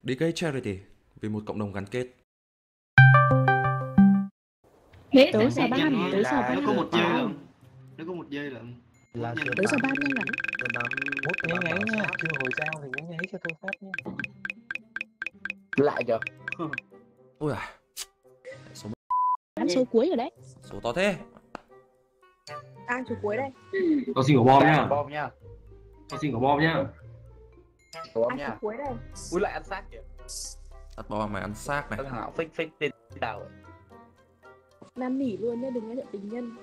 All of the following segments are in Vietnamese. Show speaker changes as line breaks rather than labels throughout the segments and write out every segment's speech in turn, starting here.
Đi cái charity vì một cộng đồng gắn kết.
Biết
Tớ sợ
là
ban,
nó
tớ sợ ban.
nó có một dây lận. Nó có một dây lận.
Là
Tớ sợ ban nhanh lắm.
mút nháy nháy nha, chưa hồi giao thì nháy nháy cho tôi phát nha.
Lại kìa.
Ôi à. Số
Ăn số cuối rồi đấy.
số to thế.
Ăn số cuối đây.
Tao xin của bom nha.
Bom nha.
Tao xin của bom nha.
Bom
Ăn số
nha.
cuối đây.
Ui lại ăn xác kìa.
Đặt bom mày ăn xác này.
Tân Hảo phích phích tên đào ấy.
Năn nỉ luôn nhá, đừng có nhận tình nhân.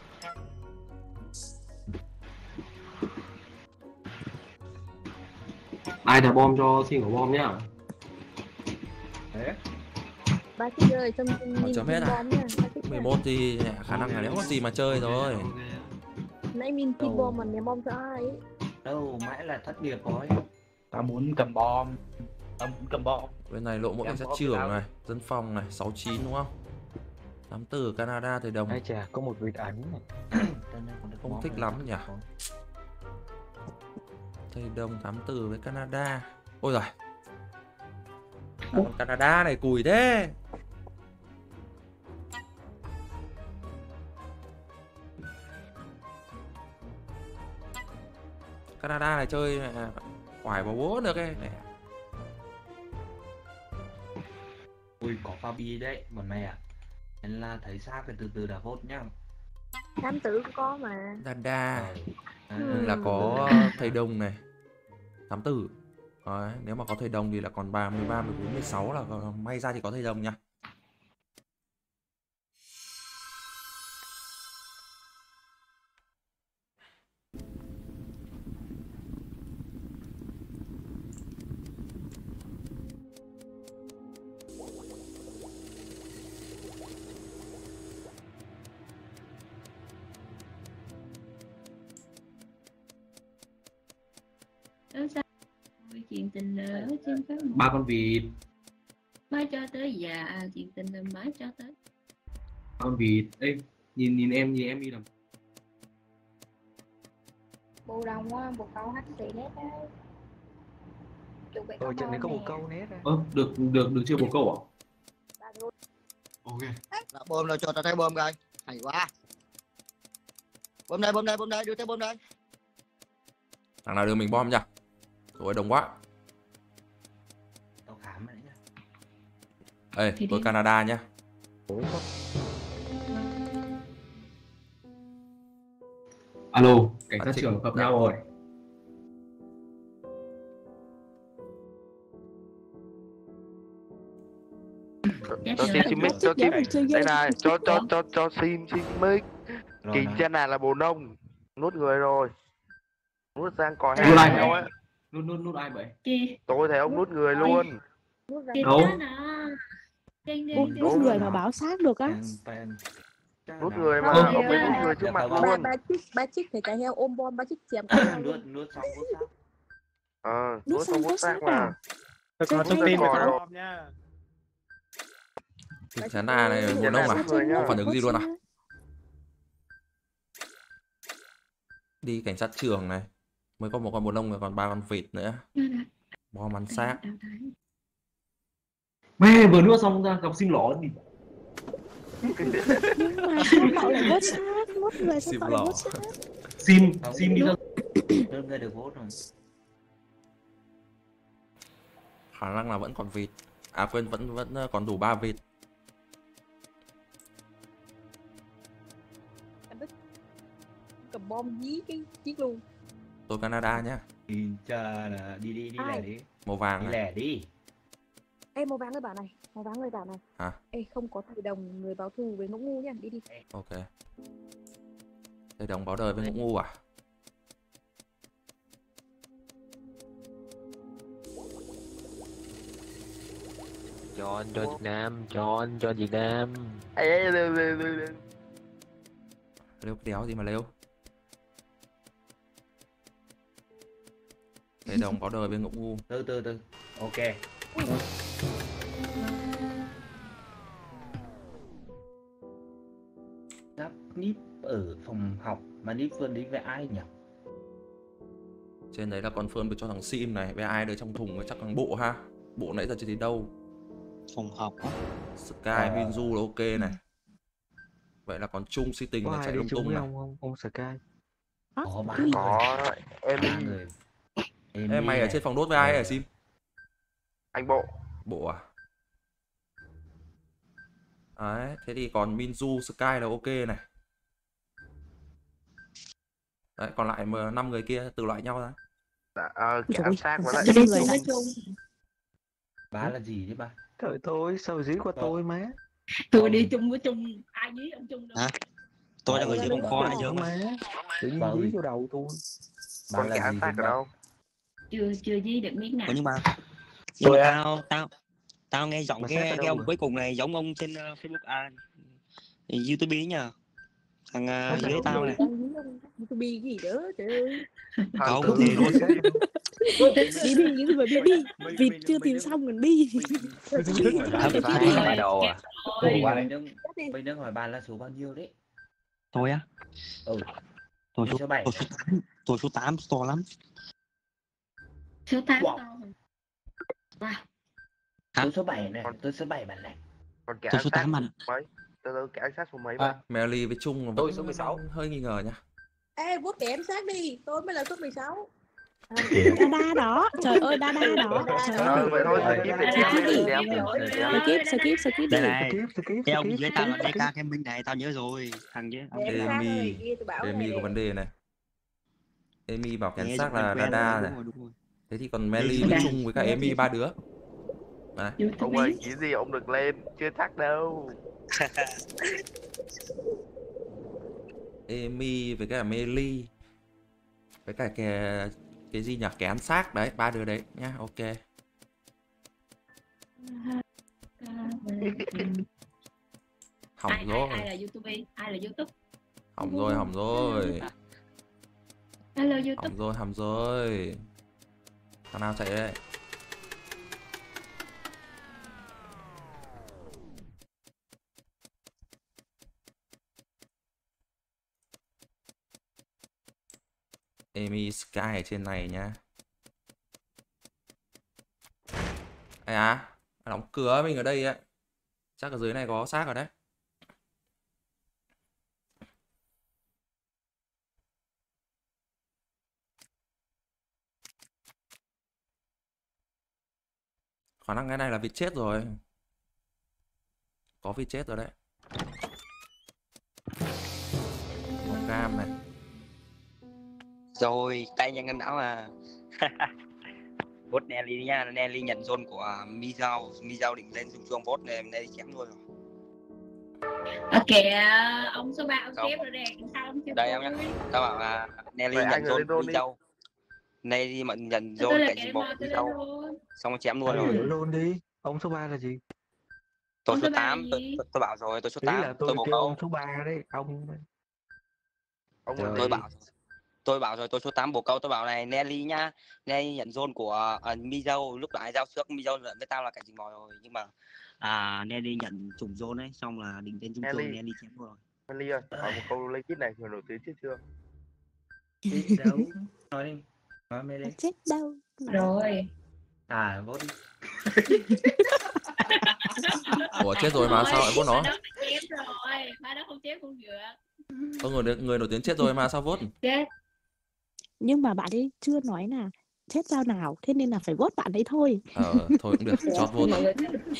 Ai thả bom cho xin của bom nhá.
Thế.
Ba thích ơi, trong nhìn
chấm hết à?
bom nha.
11 thì khả năng là nếu có gì mà chơi rồi.
Nãy mình tin bom mà ném bom cho ai ấy.
Đâu mãi là thất nghiệp rồi. Tao muốn cầm bom. Tao muốn cầm bom.
Bên này lộ mỗi cảnh sát trưởng này, dân phòng này, 69 đúng không? 84 Canada thời đồng.
Ai chà, có một vịt ảnh này.
Không thích lắm nhỉ. Thời đồng 84 với Canada. Ôi giời. Canada này cùi thế. Canada này chơi quải vào bố được cái này.
Ui có Fabi đấy, bọn mày à. Nên là thấy xác thì từ từ đã vote nhá.
Nam tử cũng có mà.
Canada là có thầy đồng này. 84. Đấy, nếu mà có thầy đồng thì là còn 13, 14, 16 là may ra thì có thầy đồng nha.
Ơ sao chuyện tình ở trên các Ba con vịt. mới cho tới già, chuyện tình là mới cho tới Ba con vịt. Ê, nhìn em đi làm.
Bồ đồng á, bồ câu hát gì hết á.
Ôi, trên này có một câu nét á.
Được chưa bồ câu à? Ok.
Đã bom rồi cho tao thấy bom coi. Hay quá. Bom đây, đưa tới bom đây.
Thằng nào đưa mình bom nha. Rồi đồng quá.
Tao khám đấy nhá.
Ê,
Thì
tôi
đi.
Canada nhá.
Alo, cảnh sát
Bạn
trưởng gặp
Dạ.
nhau rồi.
Cho xin mic, cho kim đây này, cho xin mic. Kỳ chân này là bồ nông, nuốt người rồi, nuốt sang cò
Nuốt
heo
ai
heo
vậy?
ấy.
Nút ai vậy? chị
Tôi thấy ông nuốt người luôn.
chị
Đâu?
đó nè.
Nuốt người mà báo xác được á.
Nuốt người mà,
Không,
ông ấy nuốt người trước mặt luôn.
Ba chiếc thấy cái heo ôm bom, ba chiếc chém cái heo luôn.
Nuốt xong vút xác.
Nuốt xong vuốt xác mà.
Tôi có thông tin về bom nha.
Thì Canada này bồ nông à? Không phản ứng gì luôn à? Đi cảnh sát trưởng này. Mới có một con bồ nông rồi còn 3 con vịt nữa. Bom ăn xác.
Mẹ vừa nuốt xong ra gặp xin lỏ gì.
Nhưng mà sao cậu lại vớt xác? Nuốt người sao
Xìm
cậu lại
lỏ.
vớt xác?
Sim đi ra.
Đơn ra được vote rồi.
Khả năng là vẫn còn vịt. À quên, vẫn còn đủ 3 vịt.
Cầm bom dí cái chiếc luôn.
Tôi Canada nhá.
Nhìn cha là đi lẻ đi.
Màu vàng
Đi
này.
lẻ đi.
Ê màu vàng ơi bảo này, màu vàng ơi bảo này.
Hả?
Ê không có thầy đồng người báo thù với ngỗ ngu nha, đi.
Ok. Thầy đồng báo đời với ngũ ngu à?
Cho anh cho Việt Nam, cho Việt Nam.
Ê,
Lêu cái đéo gì mà lêu. Thầy đồng báo đời với ngũ ngu.
Từ. Ok. Giáp nip ở phòng học mà nip Phương đi với ai nhỉ?
Trên đấy là con Phương được cho thằng Sim này. Với ai đưa trong thùng chắc thằng bộ ha. Bộ nãy giờ chưa thấy đâu.
Phòng học á.
Sky, Minzu là ok này. Vậy là còn Trung si tình
Có
là
ai
chạy
đi
lung
chung
tung
với
này.
ông Sky?
Có ba
Có Ellie,
người.
Ê, mày ở trên phòng đốt với ai ở Sim?
anh Bộ.
Bộ à? Đấy, thế thì còn Minzu, Sky là ok này. Đấy, còn lại 5 người kia từ loại nhau ra.
Kẻ ăn xác với lại
Đi chung với chung.
Ba là gì chứ ba?
Trời tôi sao dí qua tôi má.
Tôi đi chung với chung, ai dí ông chung đâu.
Hả? Tôi đang ở dưới bóng kho ai dơ mà.
Tự nhiên dí vô đầu tôi.
Ba
con kẻ
là
ăn
gì
xác
chứ
ở
ba?
đâu?
Chưa dí được miếng nào.
Ủa, nhưng mà tao nghe giọng
Mà xác ở
cái
đâu
ông
rồi?
cuối cùng này giống ông trên Facebook YouTube ấy nhờ. Thằng dưới tao này.
Tôi bi cái gì đó, trời ơi.
Không
Tử.
thì luôn.
Bi những người bi. Vịt chưa tìm xong còn bi.
Ba đồ à?
Rồi.
Mình đang hỏi ba là số bao nhiêu đấy?
Tôi á?
Ừ.
Tôi
Số 7.
số 8 to lắm.
Số 8
Wow.
to.
Hả?
Số 7 này, tôi số 7 bạn này.
Còn kẻ
Tôi
ăn
số
xác
8 bạn.
mấy? Từ kẻ ăn xác số mấy vậy?
Melly với Trung
Tôi
vẫn
số 16.
hơi nghi ngờ nhá.
Ê, bút để em xác đi, tôi mới là số 16.
Đa đó, trời ơi đa đó, trời ơi.
Vậy thôi,
Skip
Đây này.
Skip.
Cái ông dưới tao là DK Gaming này, tao nhớ rồi. Thằng dưới.
Emi có vấn đề này. Emi bảo kén
Nghe
xác
giọng
là
quen
Dada
rồi,
này.
đúng rồi.
Thế thì còn Melly với Trung với cả Emi 3 đứa. Đấy.
Ông ơi, chỉ gì ông được lên, chưa chắc đâu.
Emi với cả Melly với cả cái gì nhỉ, cái ăn xác đấy, 3 đứa đấy nhá. Ok. Hỏng rồi.
Ai là YouTube? Ai là YouTube?
Hỏng rồi.
Hello YouTube.
Hỏng rồi. Thằng nào chạy đây? Emi Sky ở trên này nhá. Ai à? Đóng cửa mình ở đây á. Chắc ở dưới này có xác rồi đấy. Khả năng cái này là vịt chết rồi. Có vịt chết rồi đấy. Một cam này.
Rồi, tay nhanh não à. Vote Nelly nha, Nelly nhận zone của Mizao định lên xung chuông vote này, Nelly chém luôn rồi.
Ok, ông số 3 ông chép rồi đây, sao ông chép?
Đây em nhá. Tao bảo là Nelly nhận zone Mizao. Nelly mà nhận zone cảnh gì một Mizao. Xong chém luôn rồi.
Luôn đi. Ông số 3 là gì?
Tôi số 8, tôi bảo rồi, tôi số 8.
Ý là tôi
bố
kêu
cậu.
ông số 3 đấy, ông
Tôi bảo rồi, tôi số 8 bố cậu, tôi bảo này Nelly nhá. Nelly nhận zone của Mizao, lúc nãy giao trước Mizao lượn với tao là cảnh gì mò rồi, nhưng mà Nelly nhận trùng zone ấy, xong là định tên trung trường Nelly chém luôn rồi.
Nelly ơi, hỏi một câu lấy kít này người nổi tiếng chết chưa?
Chết đâu? Nói đi. Nói mê đi.
Chết đâu?
Rồi.
Vote đi.
Ủa chết rồi mà sao lại vote nó?
Chép rồi, ba đó không chép con dựa.
Người nổi tiếng chết rồi mà sao vote?
Chết.
Nhưng mà bạn ấy chưa nói là chết sao nào, thế nên là phải vote bạn ấy thôi.
Thôi cũng được, chót vote.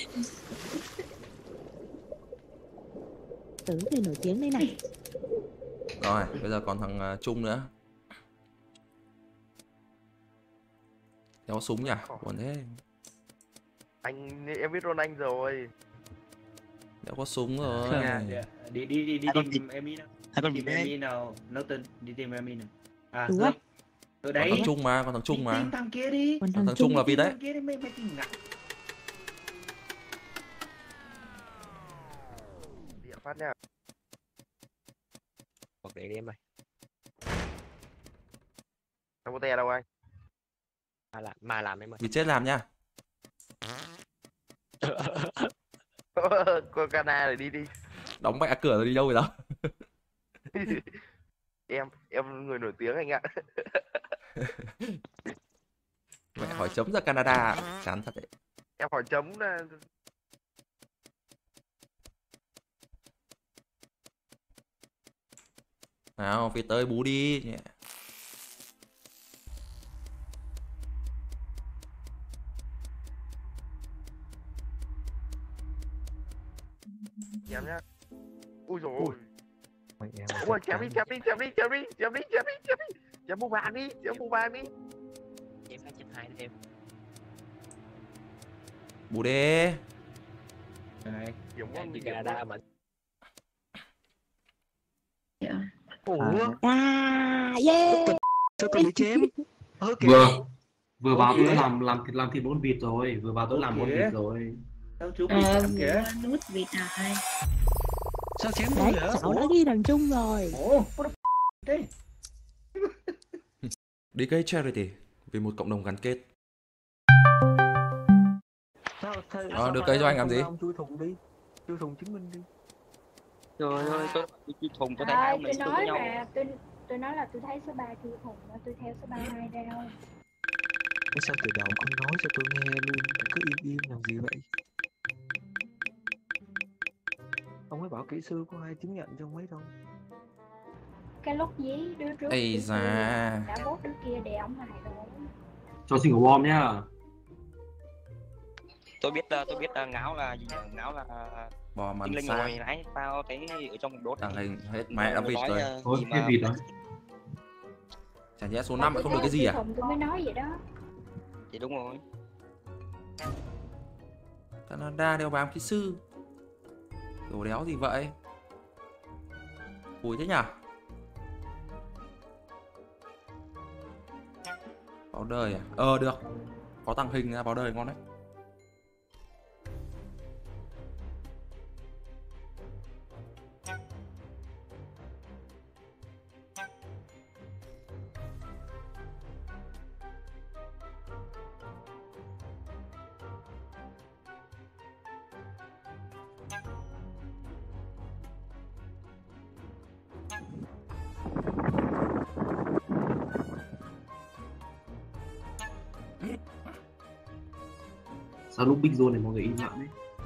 Tớ người nổi tiếng đây này.
Rồi, bây giờ còn thằng Trung nữa. Đéo súng nhỉ? Buồn thế.
Em biết Ron Anh rồi.
Đéo có súng rồi.
Đi tìm Emi nào. Tìm Emi nào, nấu tin, đi tìm Emi nào.
Đúng không?
Ở đấy.
Còn thằng Trung mà.
Tìm thằng kia đi.
Còn thằng Trung là vì đấy.
Mày tìm ngặt.
Điện phát nha.
Hoặc để đi em ơi.
Không có te đâu anh.
Mà làm em ơi.
Vì chết làm nha.
Con Cana rồi đi.
Đóng mẹ cửa rồi đi đâu rồi đó.
em người nổi tiếng anh ạ.
Mẹ hỏi chấm ra Canada. Chán thật đấy.
Em hỏi chấm là
Nào, phía tới bú đi.
chém nhá. Ui dồi ôi.
Mày em
Ui chém đi. Chém bù bàn đi.
Chém 2/2 thêm.
Bú đi.
Này.
Kiểu
Đang đi Canada mà.
Ủa.
Yeah.
Sao tôi bị chém?
Vừa vào tôi đã làm thịt 4 vịt rồi, vừa vào tôi làm 4 vịt rồi.
Sao chú bị chém kìa?
Nút vịt rồi.
Sao chém
Đấy,
tôi vậy?
cháu đã ghi thằng Trung rồi.
Ủa, thế.
Đi cây charity vì một cộng đồng gắn kết. Được cây cho anh làm gì?
Ông chui thùng đi. Chui thùng chứng minh đi.
Trời ơi, tôi thùng tôi thấy hai ông này
Tôi
tôi
nói
với nhau.
là tôi nói là tôi thấy số 3 chui thùng mà tôi theo số 32 đâu.
Sao từ đầu ông nói cho tôi nghe luôn, cứ im làm gì vậy?
Ông ấy bảo kỹ sư có ai chứng nhận cho ông ấy đâu.
Cái lúc dí đứa trước
Ây da.
đã bốt đứa kia để ổng hại rồi.
Cho single bom nhá.
Tôi biết ngáo là gì nhỉ? Ngáo là
Bò mần
tinh linh
xa.
rồi nãy tao thấy ở trong một đốt
Tàng hình hết mẹ đã vịt
nói,
rồi.
Thôi,
gì
hết
mà
vịt rồi.
Chả nhẽ số 5 lại không được cái gì à?
Tôi mới nói vậy đó.
thì đúng rồi.
Canada đeo bám kỹ sư. Đồ đéo gì vậy? Ui thế nhỉ? Báo đời à? Được. Có tàng hình ra báo đời ngon đấy.
Sao lúc Big Zone này mọi người im lặng đấy?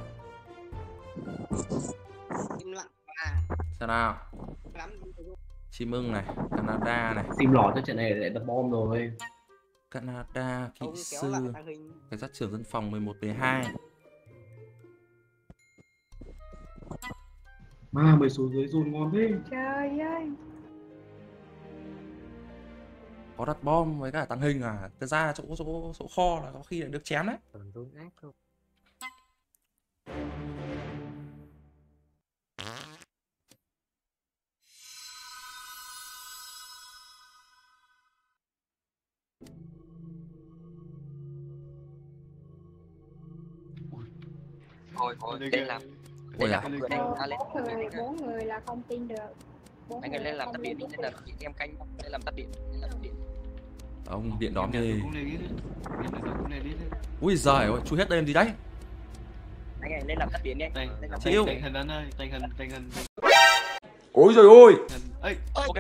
Im lặng
Xem nào. Chim ưng này, Canada này.
Sim lỏ cho trận này lại đặt bom rồi.
Canada, kỹ sư, cảnh sát trưởng dân phòng 11 12.
Mà mày xuống dưới zone ngon thế.
Trời ơi.
Có đặt bom với cả tàng hình à? Thật ra chỗ kho là có khi lại được chém đấy.
Tôi ác thôi.
Thôi lên làm.
Ôi à?
Bốn người là không tin được.
Anh ơi lên làm tắt điện đi, lên làm em canh lên làm tắt điện,
Ông điện đóm đi. Ui giời ơi, chui hết tên gì đấy?
Anh ơi lên làm tắt điện đi.
Chịu.
Tình hình anh ơi, tình hình.
Ôi giời ơi.
Ê,
Ok.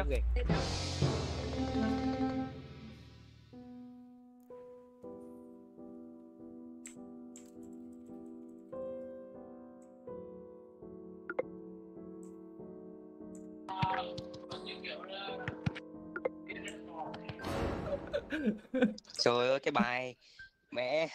Trời ơi cái bài mẹ.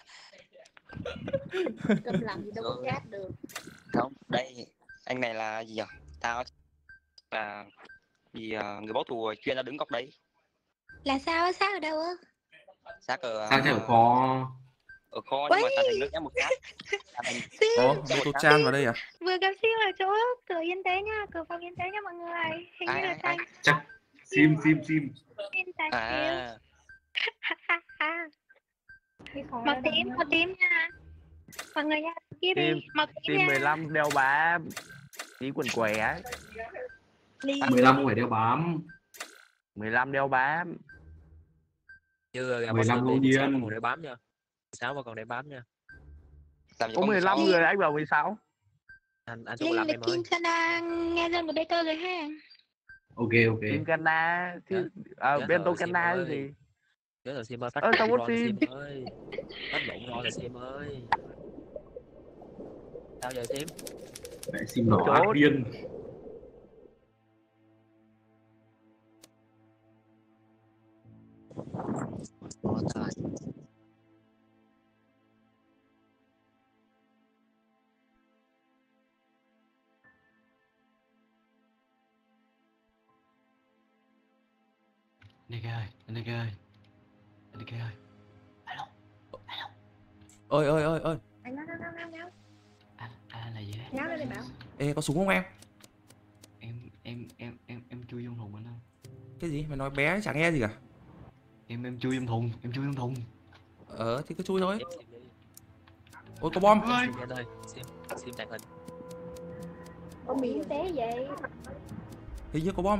Câm lặng gì đâu có chat được.
Không, đây anh này là gì nhỉ? Tao là gì người báo thù chuyên ra đứng góc đấy.
Là sao? Xác ở đâu á?
Xác ở
Xác ở kho.
ở kho nhưng mà tàn hình nước nhá một cái.
Ồ, tô chan vào đây à?
Vừa gặp siêu ở chỗ cửa yên tế nha, cửa phòng yên tế nha mọi người. Hình như là Thành.
Chắc sim.
Xin Thành
À.
Màu tím nha. Mọi người nha, kia đi. Màu tím
Team
nha.
15 đeo bám. Chỉ quần què.
15 không phải đeo bám.
15 đeo bám.
Chưa gặp
15 ngẫu nhiên.
còn để bám nha. 6 mà còn để bám nha.
Có 15 người anh bảo 16.
Anh Trung làm em ơi.
Sana nghe dân của Beto rồi ha.
Ok.
Team Canada chứ bên tôi Canada cái gì?
Chết rồi Sim ơi, phát
sao
bụng
có
rồi
Sim?
Sim ơi. Phát bụng rồi Sim ơi. Sao giờ Sim?
Mẹ Sim đỏ ác điên.
Ủa, trời.
Anh ơi, anh ơi. Anh ơi. Alo.
Ơi.
Anh nói.
Anh là gì đấy?
Nháo lên đây bảo.
Ê, có súng không em?
Em chui trong thùng anh ơi.
Cái gì? Mày nói bé chẳng nghe gì cả.
Em chui trong thùng.
Thì cứ chui thôi. Ôi, có bom.
Sim ơi, Sim tàng hình.
Con bị té vậy.
Hình như có bom.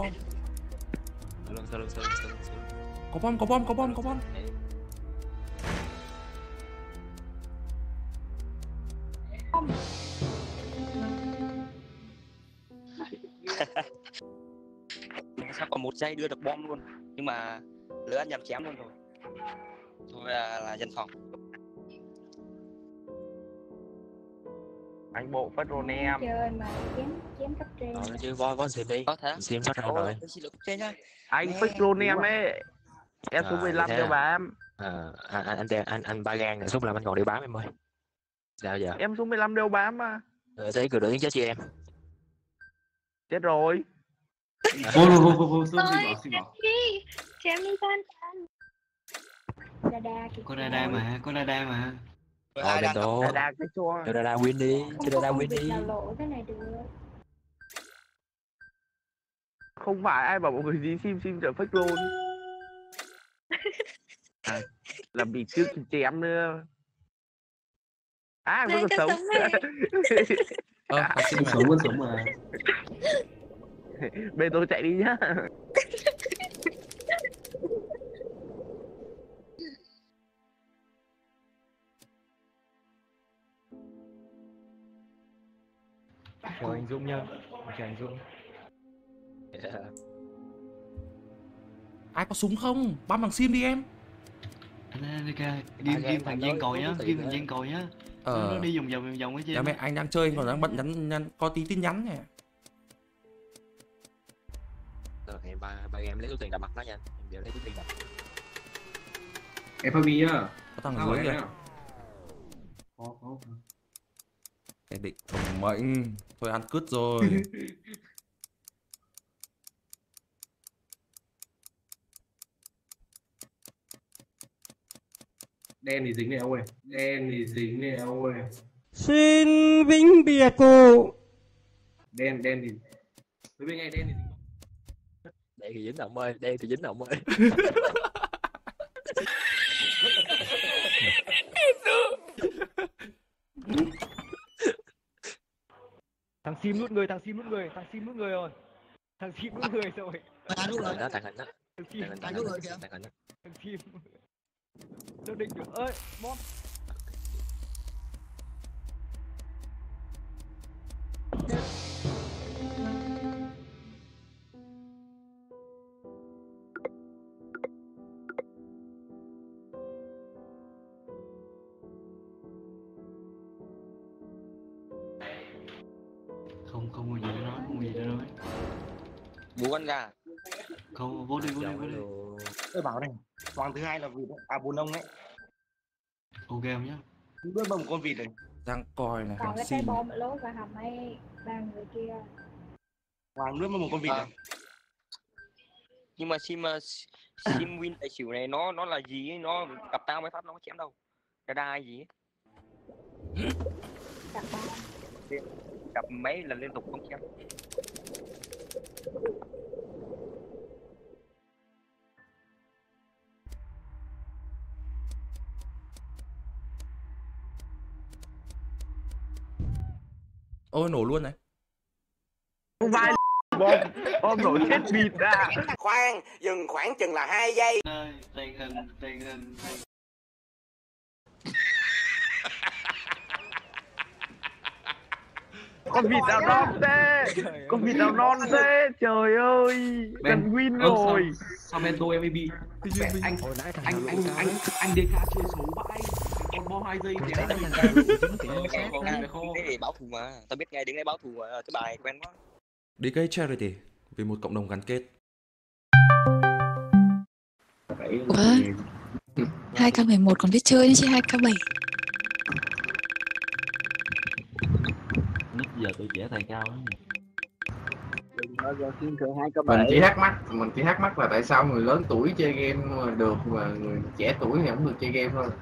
Sau lưng.
Có bom.
Sao còn 1 giây đưa được bom luôn, nhưng mà lỡ nhầm chém luôn rồi. Thôi là dân phòng.
Anh bộ phát rôn em.
Chơi mà chém cấp trên.
Chứ voi Sim đi.
Có thế.
Sim phát ra rồi.
Xin lỗi cấp trên nhá.
Anh phát rôn em ấy. Em số 15 đeo bám.
Anh 3 gang rồi, số 15 anh còn đeo bám em ơi. Sao giờ?
Em số 15 đeo bám mà.
Thế cười tiếng chết chị em.
Chết rồi.
Vô, xin bảo.
Chém đi tan. Dada kìa.
Có Dada mà.
Bên đó.
Dada cái chua.
Cho Dada win đi.
Không có công việc nào lộ thế này được.
Không phải ai bảo mọi người gì Sim trở fake roll. Làm bị trước chém nữa. Vẫn còn sống.
Vẫn sống mà.
Bên tôi chạy đi nhá.
Chào anh Dũng nhá. Chào anh Dũng.
Ai có súng không? Bắn bằng sim đi em.
Anh ơi, ghim thằng Giang còi nhá. Nó đi vòng ở trên.
Dạ mẹ, anh đang chơi còn đang bận nhắn có tí tin nhắn nè.
Rồi ba em lấy số tiền đập mặt nó nha. Em giờ lấy số tiền đập.
Em Fabi nhá.
Có thằng ở dưới kìa.
Có.
Cái định cầm mệnh. Thôi ăn cứt rồi.
Đen thì dính này ông ơi.
Xin vĩnh biệt cụ.
Đen thì. Với bên ngay đen thì dính.
Đen thì dính ông ơi.
Thằng Sim nút người rồi. Thằng Sim nút người rồi.
Tàng hình đó.
Thằng Sim. Đâu định được. Ơi, bom.
Không có gì để nói.
Bố con gà.
Không, vô đi.
Tôi bảo này, Hoàng thứ hai là vịt đấy, bùn ông đấy.
Ok không nhá.
Đưa bằng con vịt này.
Đang coi này.
Còn cái bom lố và hầm ấy 3 người kia.
Hoàng nước một con vịt này. Nhưng mà sim win tài xỉu này nó là gì ấy, nó gặp tao mới phát nó có chém đâu. Dada gì ấy. Gặp mấy lần liên tục không chém.
Ôi nổ luôn này.
Không phải bom nổ chết bịt ra.
Khoan, dừng khoảng chừng là 2 giây.
Tình hình.
Con vịt nào non thế? Trời ơi. Trời ơi. Gần win rồi.
Samento MVP. Anh DK chơi xấu vãi. Con bo 2 giây
Thế thì báo thù mà, tao biết ngay đứng đấy báo thù mà, cái bài quen quá.
DK Charity vì một cộng đồng gắn kết.
Ủa? 2K11 còn biết chơi nữa chứ 2K7.
Nít giờ tôi trẻ tài cao lắm.
Mình chỉ thắc mắc là tại sao người lớn tuổi chơi game được mà người trẻ tuổi thì không được chơi game thôi.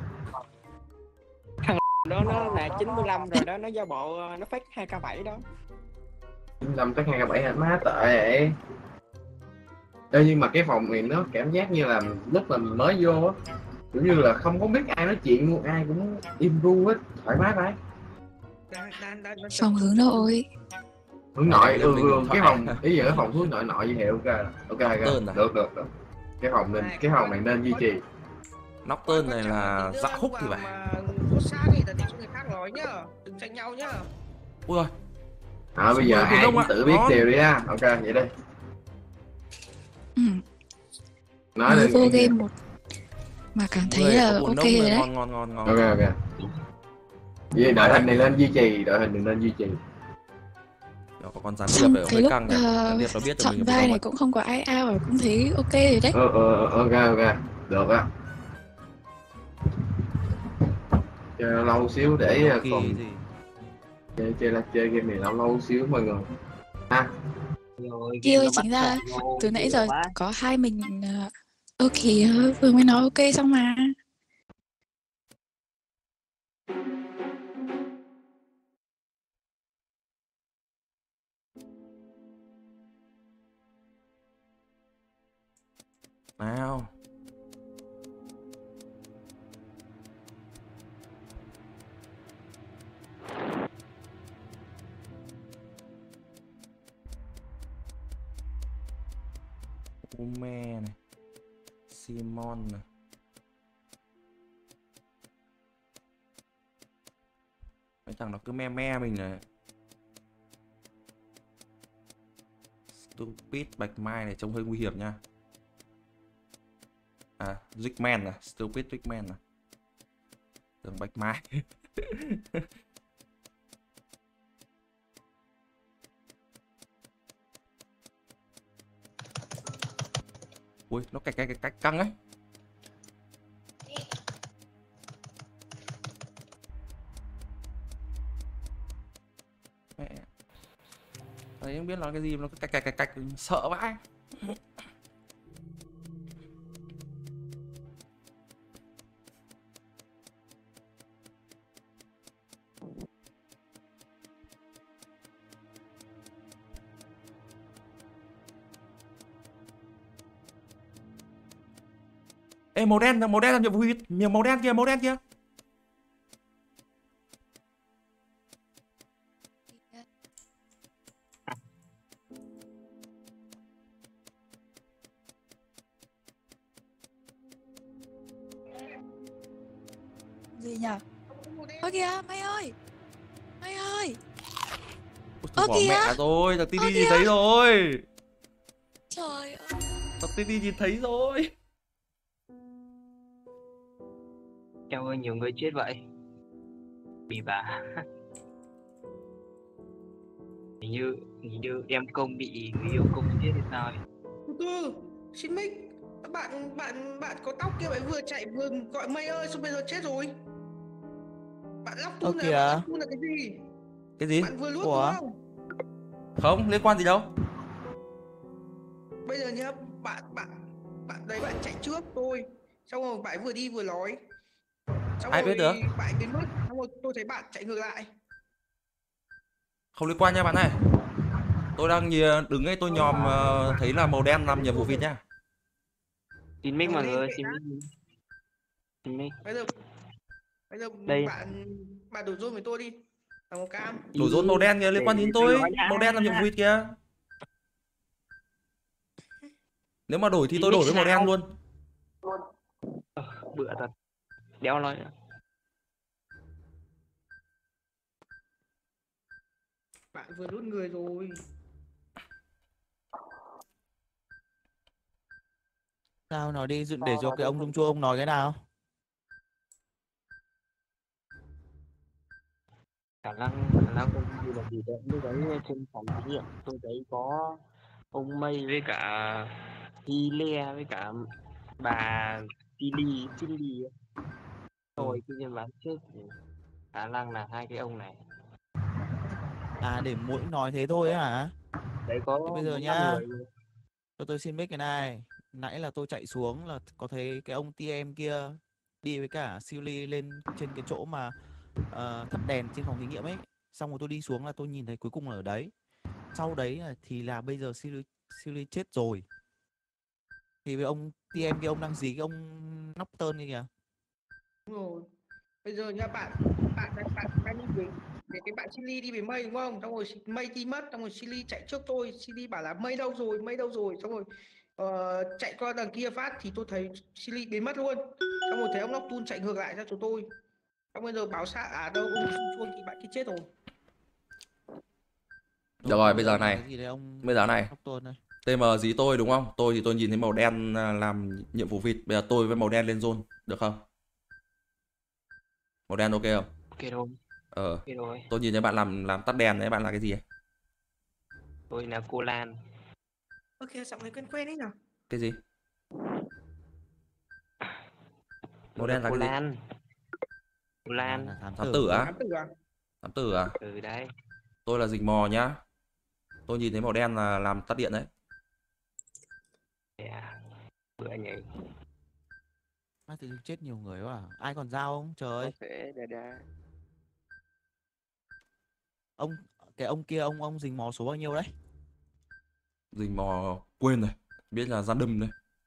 Đó nó là 95 rồi đó, nó giả bộ nó fake 2K7 đó.
95 tới 2K7 hả? Má tệ vậy. Ê, nhưng mà cái phòng này nó cảm giác như là lúc mà mình mới vô á, kiểu như là không có biết ai nói chuyện luôn, ai cũng im ru hết, thoải mái đấy.
Phòng hướng đâu ôi.
Hướng nội, cái phòng, ý giờ cái phòng hướng nội nội như thế ok. Được. Cái phòng này nên duy trì.
Nocturne này là dạ khúc thì phải.
Có xa thì là để cho người khác nói nhá, đừng tranh nhau nhá.
Ui rồi.
Bây giờ ai cũng tự biết điều đi ha. Ok vậy đi. Nói
mới vô game một mà cảm thấy là ok rồi đấy.
Ngon.
Ok. Vậy đội hình này nên duy trì,
Có con gián
Xong
điệp ở
cái
hơi
lúc
căng này.
chọn vai này cũng không có ai ao rồi, cũng thấy ok rồi đấy.
Ok. Được á. Chơi lâu xíu để còn chơi game này lâu xíu mọi người. Ha.
Kia ơi, chính ra từ nãy giờ có hai mình ok vừa mới nói ok xong mà.
Nào. Ume này, Simon này. Mấy thằng nó cứ me mình này. Stupid Bạch Mai này trông hơi nguy hiểm nha. À, Rickman à, Stupid Rickman à. Tưởng Bạch Mai. Ui, nó cách căng ấy. Mẹ. Đấy, không biết nói cái gì mà nó cách sợ vãi. Ê, màu đen làm nhiệm vụ huyết, nhiều màu đen kia.
Gì nhở? Ơ kìa, mày ơi.
Ơ kìa. Mẹ rồi, thằng Titi nhìn thấy rồi.
Trời ơi.
Thằng Titi nhìn thấy rồi.
Em ơi, nhiều người chết vậy. Bị bà. Hình như em công bị người yêu công chết hay sao ấy.
Xin mic. Bạn có tóc kia, bạn vừa chạy vừa gọi mày ơi, xong bây giờ chết rồi. Bạn lóc thun là cái gì?
Cái gì?
Bạn vừa luốt đúng không?
Không, liên quan gì đâu.
Bây giờ nhá, bạn đấy bạn chạy trước tôi. Xong rồi bạn vừa đi vừa nói. Xong
ai biết được?
Bạn đến mất, xong rồi tôi thấy bạn chạy ngược lại.
Không liên quan nha bạn này. Tôi đang đứng ấy, tôi nhòm thấy là màu đen làm nhiệm vụ vịt nha.
Xin mic mọi người, xin mic.
Bây giờ
đây.
bạn đổ rôn với tôi đi. Là màu cam.
Đổ rôn màu đen kìa, liên quan đến tôi. Màu đen làm nhiệm vụ vịt kìa. Nếu mà đổi thì tôi đổi với màu đen luôn.
Bựa thật. Đéo nói nữa.
Bạn vừa đốt người rồi.
Sao nói đi, để cho cái ông Dung Chua ông nói cái nào?
khả năng công ty là gì đấy, lúc đấy trên phòng thí nghiệm tôi thấy có ông Mây với cả Hile với cả bà Chili ấy. Thôi tự nhiên bán chết thì khả năng là hai cái ông này.
À để mỗi nói thế thôi ấy hả?
Đấy có
Thế bây giờ
4-5
nhá,
người.
cho tôi xin biết cái này. Nãy là tôi chạy xuống là có thấy cái ông TM kia đi với cả Silly lên trên cái chỗ mà thắp đèn trên phòng thí nghiệm ấy. Xong rồi tôi đi xuống là tôi nhìn thấy cuối cùng là ở đấy. Sau đấy thì là bây giờ Silly chết rồi. Thì với ông TM kia ông đang gì cái ông Nocturne kia kìa.
Đúng rồi. Bây giờ nha bạn đang đi với cái bạn Chili đi với Mây đúng không? Xong rồi Mây đi mất, xong rồi Chili chạy trước tôi, Chili bảo là Mây đâu rồi, xong rồi chạy qua đằng kia phát thì tôi thấy Chili biến mất luôn. Xong rồi thấy ông Nocturne chạy ngược lại ra chỗ tôi. Xong bây giờ báo xã đâu ông chuông thì bạn kia chết rồi.
Được rồi, bây giờ này. Bây giờ này.
Nocturne này.
TM dí tôi đúng không? Tôi thì tôi nhìn thấy màu đen làm nhiệm vụ vịt. Bây giờ tôi với màu đen lên zone, được không? Màu đen ok không?
Ok rồi. Ok rồi.
Tôi nhìn thấy bạn làm tắt đèn đấy, bạn là cái gì ấy?
Tôi là cô Lan.
Ok, giọng này quen ấy nhỉ?
Cái gì? Màu
Tôi
đen là
cô
cái gì?
Lan. Cô Lan.
Thám tử á?
Thám tử à?
Thám tử à?
Ừ đấy.
Tôi là Rình Mò nhá. Tôi nhìn thấy màu đen là làm tắt điện đấy.
Yeah. Bữa nhỉ.
Tự dưng chết nhiều người quá à? Ai còn dao không? Trời ơi. Cái ông kia ông Rình Mò số bao nhiêu đấy?
Rình Mò quên rồi. Biết là ra đâm đấy.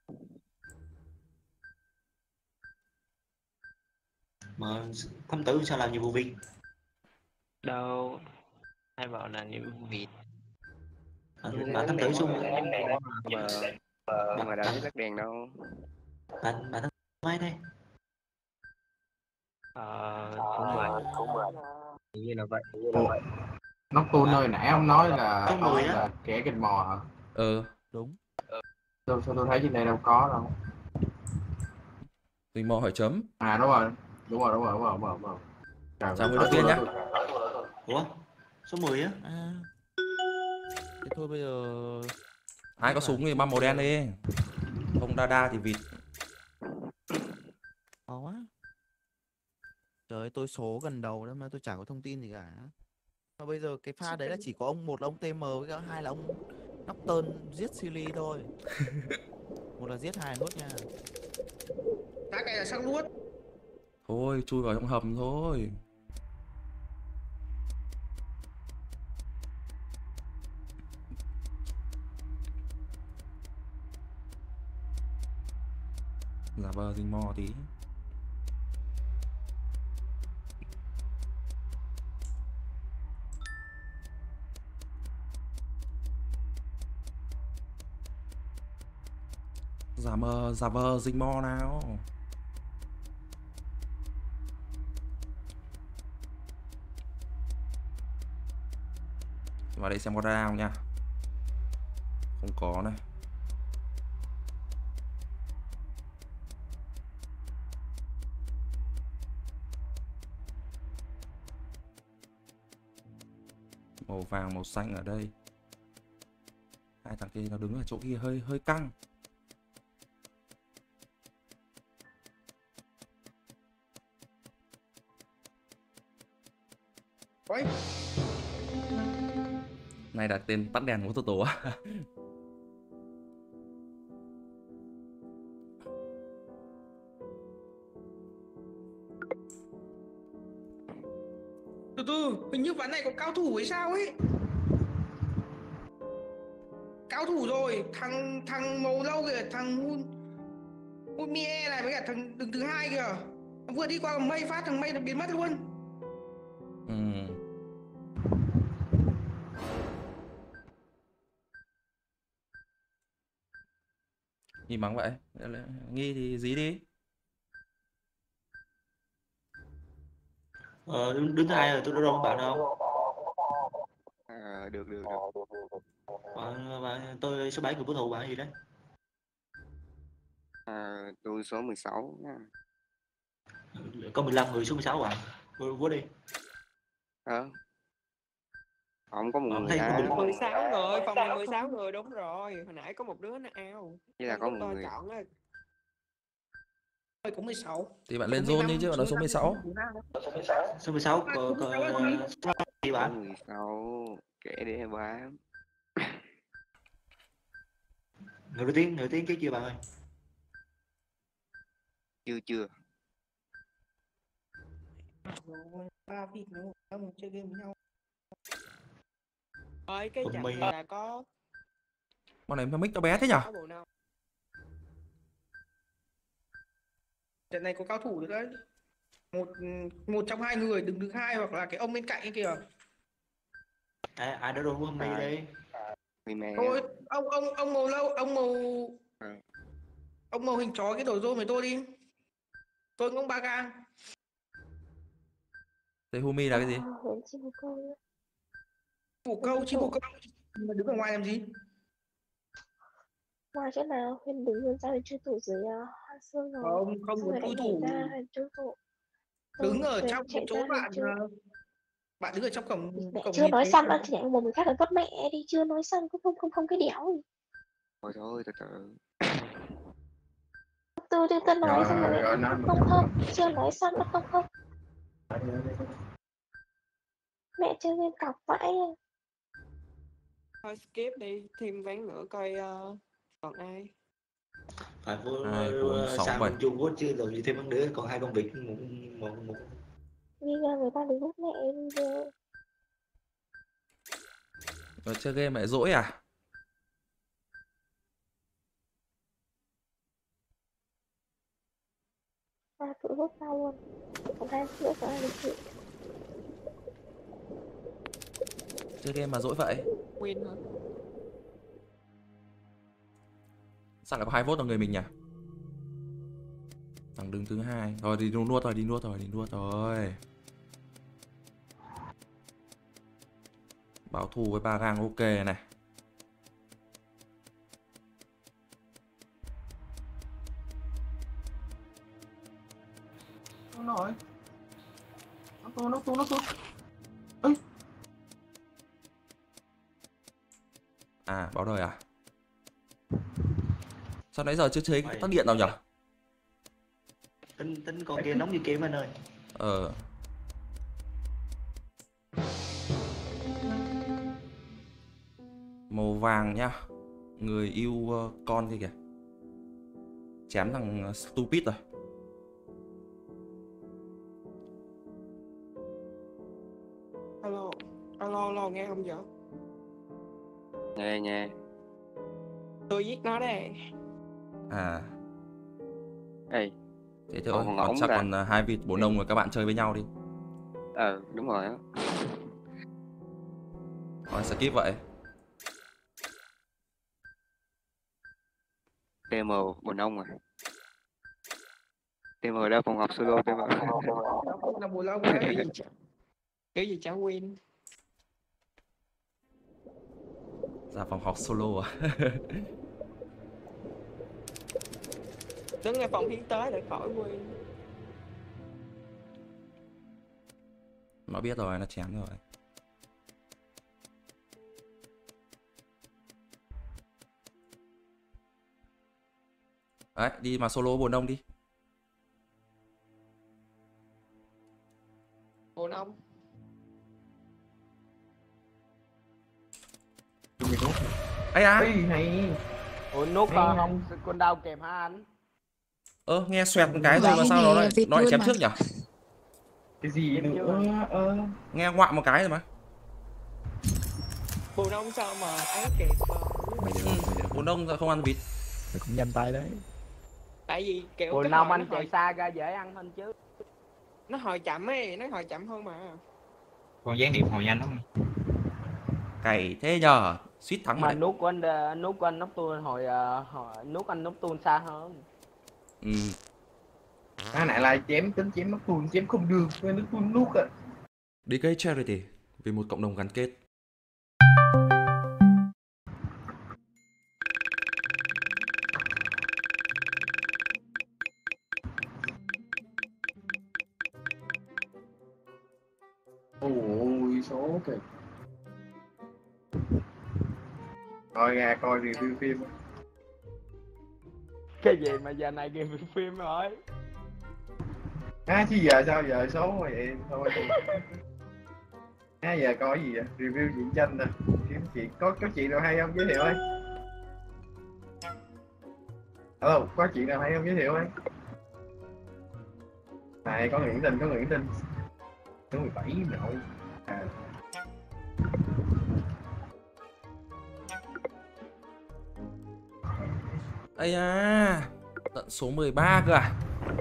Mà thám tử sao làm nhiệm vụ vịt?
Đâu. Ai bảo là nhiệm vụ vịt.
Bạn thám tử xung
mà đã thấy tắt đèn đâu.
Bạn thám mấy đây?
Cũng mệt. Như là vậy.
Nocturne ơi, nãy ông nói là ông là kẻ kịch mò hả?
Đúng.
Sao tôi thấy trên đây đâu có đâu.
Rình Mò hỏi chấm.
À đúng rồi. Đúng rồi.
Chào người đầu tiên nhá.
Ủa? Số 10 á?
Thế thôi bây giờ
Ai có súng thì băm màu đen đi. Không đa thì vịt.
Khó quá. Trời ơi, tôi số gần đầu đó mà tôi chả có thông tin gì cả. Mà bây giờ cái pha đấy là chỉ có một là ông TM với cả hai là ông Nocturne giết Silly thôi. Một là giết, hai là nuốt nha.
Đã cái là sang nuốt.
Thôi chui vào trong hầm thôi. Giả vờ Rình Mò tí. Giả vờ Rình Mò nào. Vào đây xem có ra không nha. Không có này. Màu vàng màu xanh ở đây. Hai thằng kia nó đứng ở chỗ kia hơi căng.
Ôi.
Này đặt tên tắt đèn của Tổ á.
Từ hình như ván này có cao thủ hay sao ấy. Cao thủ rồi, thằng màu lâu kìa, thằng Hun Mie này với cả thằng đứng thứ hai kìa. Vừa đi qua Mây phát thằng Mây nó biến mất luôn.
Nghi mắng vậy. Nghi thì dí đi.
Đứng thứ hai rồi, tôi đã rong bạn không?
Được.
Tôi số 7 người bảo thủ bạn gì đấy?
Tôi số 16 nha.
Có 15 người số 16 à? Vô đi.
Không có một
Không
người
thấy có
á.
16 người, phòng này 16 người đúng rồi. Hồi nãy có một đứa nó ao.
Chỉ là có một người.
Chọn á. Cũng 16.
Thì bạn lên zone đi chứ bạn nói số 16.
Số 16 có gì bạn?
Số 16 kể để bán.
Nổi tiếng chứ chưa bạn ơi?
Chưa.
Ba vịt nữa, không chơi game với nhau. Ơi cái trận này là có.
Bọn này mic nó bé thế nhở?
Trận này có cao thủ được đấy. Một trong hai người, đừng đứng hai hoặc là cái ông bên cạnh ấy kìa.
Ai đó đồ hôm nay đây.
Thôi, ông màu lâu, ông màu hình chó cái đổi rô với tôi đi. Tôi cũng 3 gang.
Thế Humi là cái gì?
Bồ câu, mà đứng ở ngoài làm gì?
Ngoài chỗ nào Huyền đứng hơn ra chưa tủ dưới Hoa Sương rồi.
Không muốn chui thủ. Đứng ở trong chỗ bạn đứng ở trong cổng.
Chưa nói xong đó thì nhảy một người khác là vất mẹ đi, chưa nói xong không cái đéo gì.
Thôi từ từ.
Tôi nói xong rồi không chưa nói xong nó không. Mẹ chơi game cọc vãi.
Thôi skip đi, thêm ván nữa coi còn ai.
Phải vô sang bên Trung Quốc chứ rồi thêm vấn nữa, còn hai con vịt một.
Đi ra người ta đứng hút mẹ đi rồi.
Rồi chơi game lại dỗi à?
Ta tự hút tao luôn. Còn hai nữa có ai được chịu.
Chơi game mà dỗi vậy?
Win hả?
Sao lại có 2 vote ở người mình nhỉ? Thằng đứng thứ 2. Rồi đi nuốt rồi. Báo thù với 3 gang ok này.
Nó xuống.
À, báo đời à? Sao nãy giờ chưa thấy tắt điện nào nhỉ?
Tính con kia nóng như kim anh ơi.
Màu vàng nhá. Người yêu con kia kìa. Chém thằng stupid rồi.
Alo, nghe không vậy?
Nghe.
Tôi giết nó đây.
À.
Ê.
Thế thôi, còn chắc còn 2 vịt 4 ông rồi, các bạn chơi với nhau đi.
Đúng rồi á.
Rồi skip vậy.
TM 4 ông à. TM đã phòng học solo TM.
Là buồn lâu đấy. Cái gì cháu win.
Ra phòng học solo à?
Đứng ngay phòng hiến tới để khỏi win.
Nó biết rồi, nó chém rồi. Đấy, đi mà solo buồn đông đi.
Buồn ông.
Ây à.
Hay.
Ủa nút không con đau kèm hả anh?
Nghe xoẹt một cái rồi mà sao nó lại chém trước nhỉ?
Cái gì nữa?
Nghe ngoạm một cái rồi mà.
Buồn ông sao mà ấy kịp.
Buồn đông không ăn vịt.
Mày cũng nhanh tay đấy.
Tại vì kiểu
buồn đông anh chạy xa ra dễ ăn hơn chứ.
Nó hồi chậm ấy, nó hồi chậm hơn mà.
Con gián điệp hồi nhanh lắm.
Cày thế nhờ, suýt thắng
mà nút của anh nút tuôn hồi nút anh nút tuôn xa hơn.
Cái này là chém nút tuôn, chém không được, nút tuôn nút à.
DK Charity vì một cộng đồng gắn kết.
Ôi số kìa. Rồi ra coi review phim.
Cái gì mà giờ này game phim rồi?
Chứ giờ sao giờ số mà vậy thôi thì. Giờ coi gì vậy? Review truyện tranh nè. Kiếm chuyện có chuyện nào hay không giới thiệu ấy. Alo, có chuyện nào hay không giới thiệu ấy. Này có Nguyễn Tinh, số 17 nội.
Ây da, tận số 13 cơ à?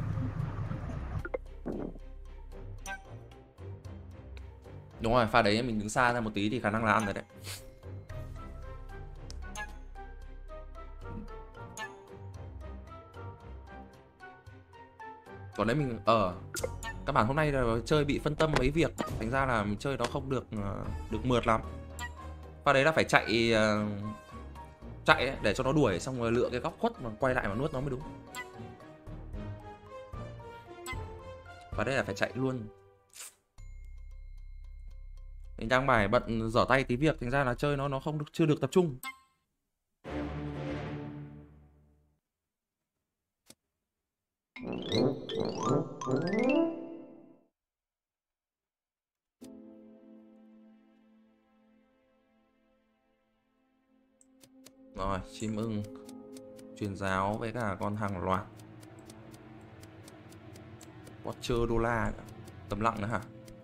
Đúng rồi, pha đấy mình đứng xa ra một tí thì khả năng là ăn rồi đấy. Còn đấy mình các bạn hôm nay là chơi bị phân tâm mấy việc, thành ra là mình chơi nó không được mượt lắm. Pha đấy là phải chạy ấy, để cho nó đuổi xong rồi lựa cái góc khuất mà quay lại mà nuốt nó mới đúng. Và đây là phải chạy luôn. Mình đang bài bận giở tay tí việc, thành ra là chơi nó không được, chưa được tập trung. Rồi, chim ưng, truyền giáo với cả con hàng loạt. Watcher đô la, tấm lặng nữa hả?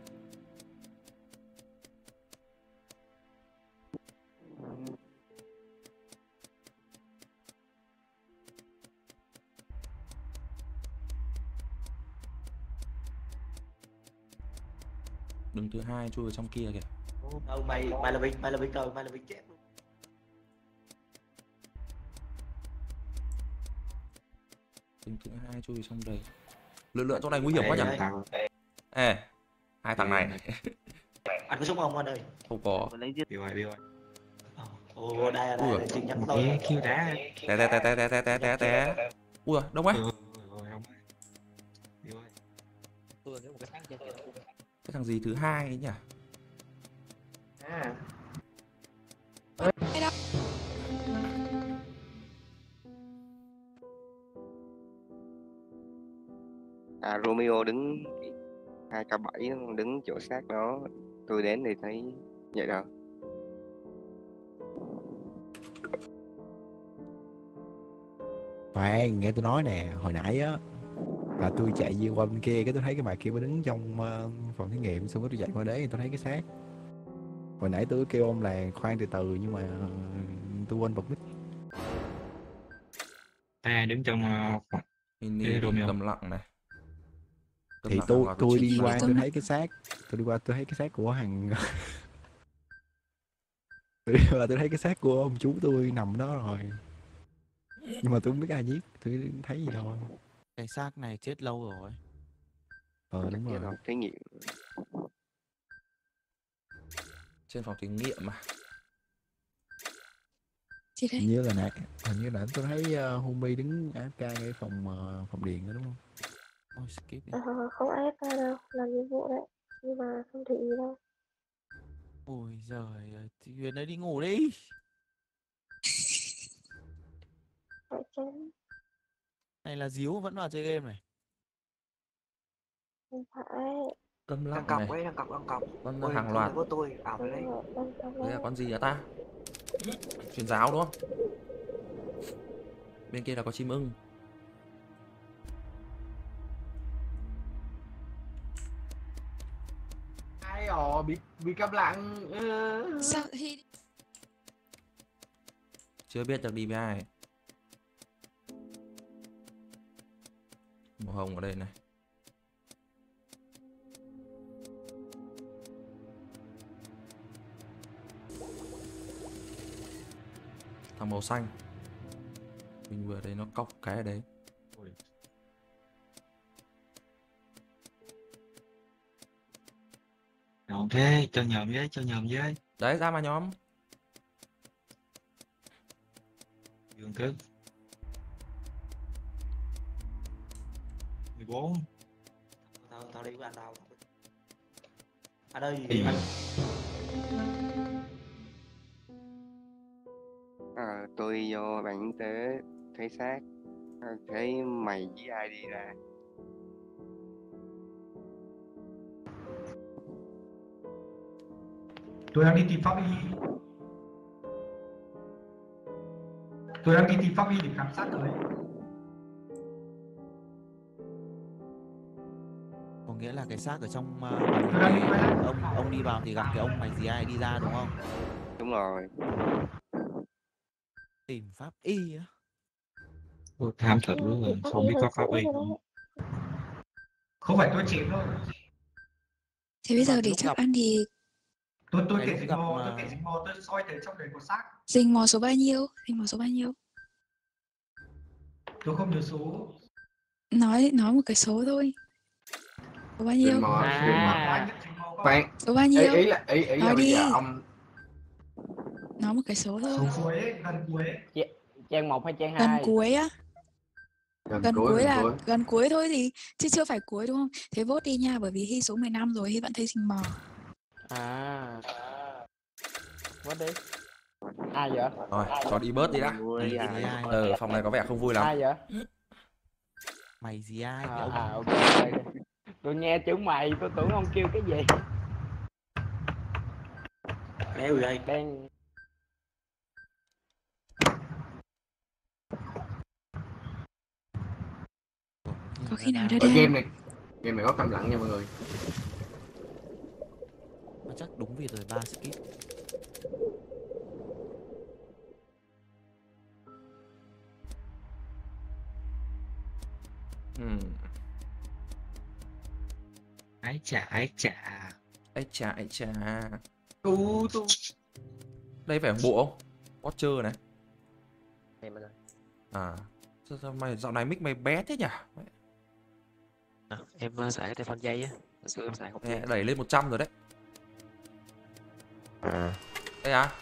Đứng thứ hai chui vào trong kia kìa.
Đâu mày là Vinh rồi, mày là Vinh chết luôn.
Đứng thứ hai chui vào trong đây. Lựa chỗ này nguy hiểm quá nhỉ? Ê, hai thằng này.
Anh có súng không anh ơi?
Không có.
Bị rồi.
Ồ, đây là chừng nhắm tôi.
Kêu đá.
Té. Ui, đông ấy. Cái thằng gì thứ hai ấy nhỉ?
Romeo đứng 2K7 đứng chỗ sát đó, tôi đến thì thấy vậy đâu.
Khoan, nghe tôi nói nè, hồi nãy á là tôi chạy đi qua bên kia, cái tôi thấy cái bà kia mới đứng trong phòng thí nghiệm, xong rồi tôi chạy qua đấy tôi thấy cái xác. Hồi nãy tôi kêu ông là khoan từ từ nhưng mà tôi quên bật mic.
Đứng trong
Romeo cầm lặng này.
Thì tôi đi qua tôi thấy cái xác, tôi thấy cái xác của thằng tôi đi qua tôi thấy cái xác của ông chú tôi nằm đó rồi, nhưng mà tôi không biết ai giết, tôi thấy gì đâu.
Cái xác này chết lâu rồi.
Đúng rồi.
Thí nghiệm.
Trên phòng thí nghiệm mà.
Hình như là tôi thấy Humi đứng AFK ngay phòng điện đó đúng không?
Ôi, skip đi.
Không AFK đâu, làm nhiệm vụ đấy, nhưng mà không thể ý đâu.
Ôi giời ơi, thì Huyền ơi đi ngủ đi.
Phải chán.
Này là díu vẫn vào chơi game này.
Không phải.
Câm lặng
Thằng
này.
cọc.
Con
Ôi,
hàng loạt.
của tôi ảo đây.
Đây là con gì hả ta? Truyền giáo đúng không? Bên kia là có chim ưng.
Ai bị câm lặng.
Sao thì
Chưa biết được đi với ai. Màu hồng ở đây này. Thằng màu xanh. Mình vừa thấy nó cóc cái ở đấy.
Ok, cho nhầm với.
Đấy, ra mà nhóm.
Dương cướp 14.
Tao đi với anh tao.
ở đây
tôi vô bàn y tế thấy xác, thấy mày với ai đi ra.
Tôi đang đi tìm pháp y. Tôi đang đi tìm pháp y để khám sát rồi.
Có nghĩa là cái xác ở trong ông đi vào thì gặp cái ông mày gì ai đi ra đúng không?
Đúng rồi.
Tìm pháp y á.
Tôi tham thật luôn rồi, không biết có pháp y không. Không phải tôi chém đâu.
Thế bây giờ để chắc ăn thì
Tôi kể dính mò, tôi soi thấy trong đấy có xác.
rình mò số bao nhiêu? Rình mò số bao nhiêu?
Tôi không nhớ số.
Nói một cái số thôi. Số bao nhiêu?
Khoan.
Số bao nhiêu?
Ý là
nói
bây
đi.
giờ ông
Nói một cái số thôi.
Số cuối ấy, gần cuối ấy.
Trang 1 hay trang 2?
Gần cuối á. Gần cuối là
cuối.
gần cuối thôi thì chứ chưa phải cuối đúng không? Thế vote đi nha, bởi vì Hy số 15 rồi, Hy vẫn thấy rình mò.
Vote đi. Ai vậy?
Rồi, cho đi bớt đi đã. Phòng này có vẻ không vui lắm.
Ai vậy?
Mày gì ai?
Ok. Tôi nghe chữ mày, tôi tưởng ông kêu cái gì.
Đéo gì đây?
Đang
Có khi nào
ở game này có câm lặng nha mọi người.
Chắc đúng việc rồi, 3 skip.
Ái chà.
Đây phải bộ không? Watcher này.
em ơi.
Sao mày dạo này mic mày bé thế nhỉ?
Em xài cái telephone dây á. Hồi xưa em xài không dây.
Đẩy lên 100 rồi đấy. Đây à?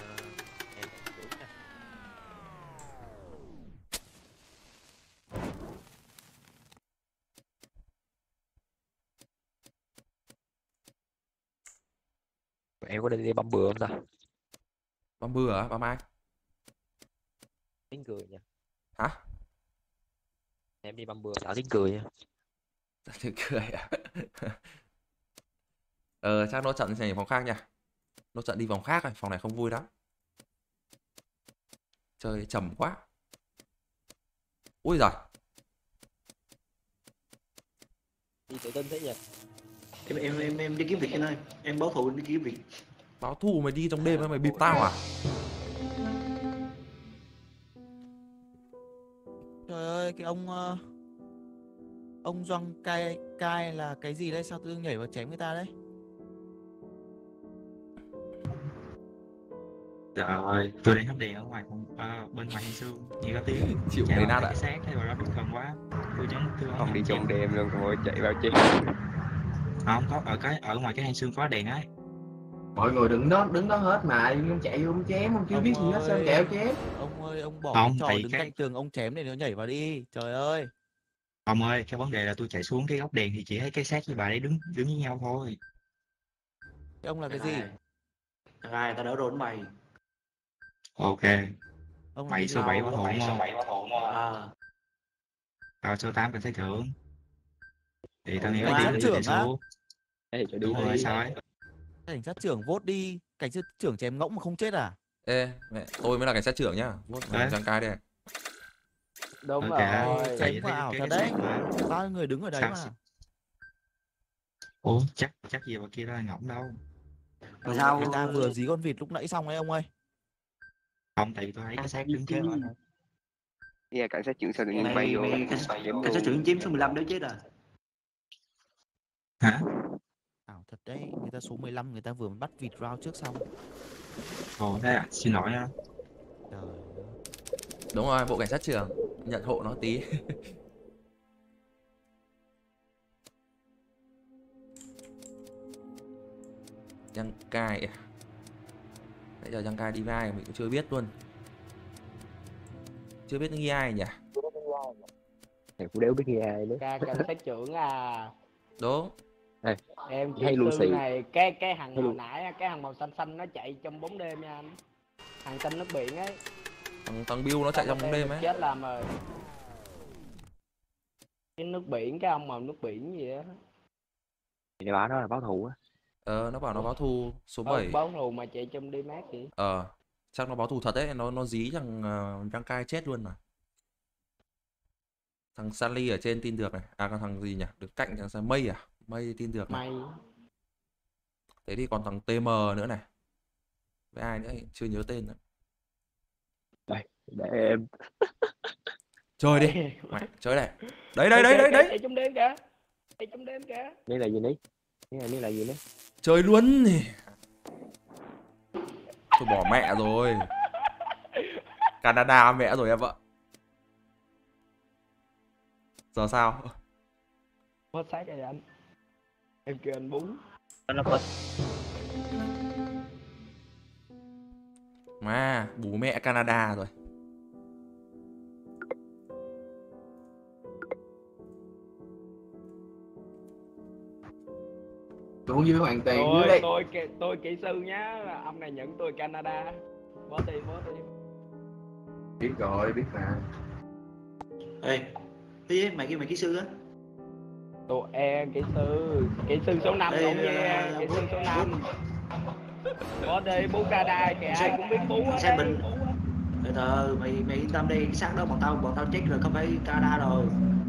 Em có đi băm bừa không ta?
Băm bừa hả? Băm ai?
Tiếng cười nha.
Hả?
Em đi băm bừa tạo tiếng cười nha.
Tiếng cười à? Chắc nốt trận nhảy vòng khác nha. Nốt trận đi vòng khác rồi, phòng này không vui lắm. Chơi trầm quá. Ui giời.
Đi tự tin thế nhỉ?
Em đi kiếm việc anh ơi. Em báo thù đi kiếm việc.
Báo thù mày đi trong đêm mày bịp tao à?
Trời ơi, cái ông Doang cai là cái gì đấy? Sao tự dưng nhảy vào chém người ta đấy?
Trời ơi, tôi đang hấp đèn ở ngoài bên ngoài Hay Sương, như có tiếng
chịu lấy nát ạ.
Sáng thế mà nó đúng gần quá. Tôi
Ông đi trong đêm luôn rồi chạy vào chết.
Không có ở ngoài cái Hay Sương có đèn ấy.
Mọi người đứng đó hết mà ông chạy vô ông chém, ông chưa biết gì hết sao chạy chém.
Ông ơi, ông bỏ
Không,
trò đứng cạnh tường ông chém để nó nhảy vào đi. Trời ơi.
Ông ơi, cái vấn đề là tôi chạy xuống cái góc đèn thì chỉ thấy cái xác với bà đấy đứng với nhau thôi.
Cái ông là cái gì?
Ai tao đỡ đồn mày.
Ok.
Ông
7 số 7 bảo hộ
À.
Tao số 8 cảnh sát trưởng. Thì tao nghĩ
cảnh sát trưởng á?
Đúng rồi, sao ấy?
Cảnh sát trưởng vote đi. Cảnh sát trưởng chém ngỗng mà không chết à?
Ê, mẹ, tôi mới là cảnh sát trưởng nhá. Vote Doang cai đây.
Đúng
rồi.
Chém vào ảo thật đấy. Bao nhiêu người đứng ở đấy mà.
Ủa, chắc gì mà kia là ngỗng đâu.
Rồi sao? Người ta vừa dí con vịt lúc nãy xong ấy ông ơi.
Không, tại vì tôi thấy cái xác đứng kế bên.
Cảnh sát trưởng sao tự nhiên bay vô.
Cảnh sát trưởng chiếm số 15 đứa chết à?
Hả?
Ảo thật đấy, người ta số 15 người ta vừa mới bắt vịt round trước xong.
Ồ thế à, xin lỗi nha.
Trời ơi.
Đúng rồi, bộ cảnh sát trưởng nhận hộ nó tí. Doang cai à? Nãy giờ Doang cai đi với ai mình cũng chưa biết luôn. Chưa biết nghi ai nhỉ?
Thầy cũng đéo biết nghi ai nữa. Cảnh sát trưởng à?
Đúng.
Em
hay
kỹ sư
Lucy.
này, cái hàng hồi nãy, cái hàng màu xanh xanh nó chạy trong bóng đêm nha anh. Hàng xanh nước biển ấy.
Thằng Bill nó chạy trong bóng đêm ấy.
Chết làm rồi. Cái nước biển, cái ông màu nước biển gì đó.
Thì bảo nó là báo thù á.
Nó bảo nó báo thù số 7.
Báo thù mà chạy trong đi mát vậy.
Chắc nó báo thù thật đấy, nó dí thằng Rankai chết luôn mà. Thằng Sally ở trên tin được này. Còn thằng gì nhỉ? Được cạnh thằng Mây à? Mây tin được này.
Mây.
Thế thì còn thằng TM nữa này. Với ai nữa chưa nhớ tên nữa.
Đây, để em.
Chơi đi. Mày chơi này. Đấy.
Chạy trong đêm kìa. Chạy trong đêm kìa.
Đây là gì đấy? Đây là gì đấy?
Chơi luôn nè. Tôi bỏ mẹ rồi. Canada mẹ rồi em ạ. Giờ sao?
Mất xác rồi anh. Em kêu anh bún.
Mà bố mẹ Canada rồi.
Xuống dưới hoàn tiền dưới đây.
Tôi kỹ sư nhá, ông này nhận tôi Canada. Bó tiền.
Biết rồi, biết mà.
Ê, tí mày kêu mày kỹ sư á.
Tụi em kỹ sư số 5 không nha, kỹ sư số 5. Bó đi, bú Canada kìa, ai cũng biết bú á.
Sao mình từ từ, mày yên tâm đi, cái xác đó bọn tao check rồi, không phải Canada rồi.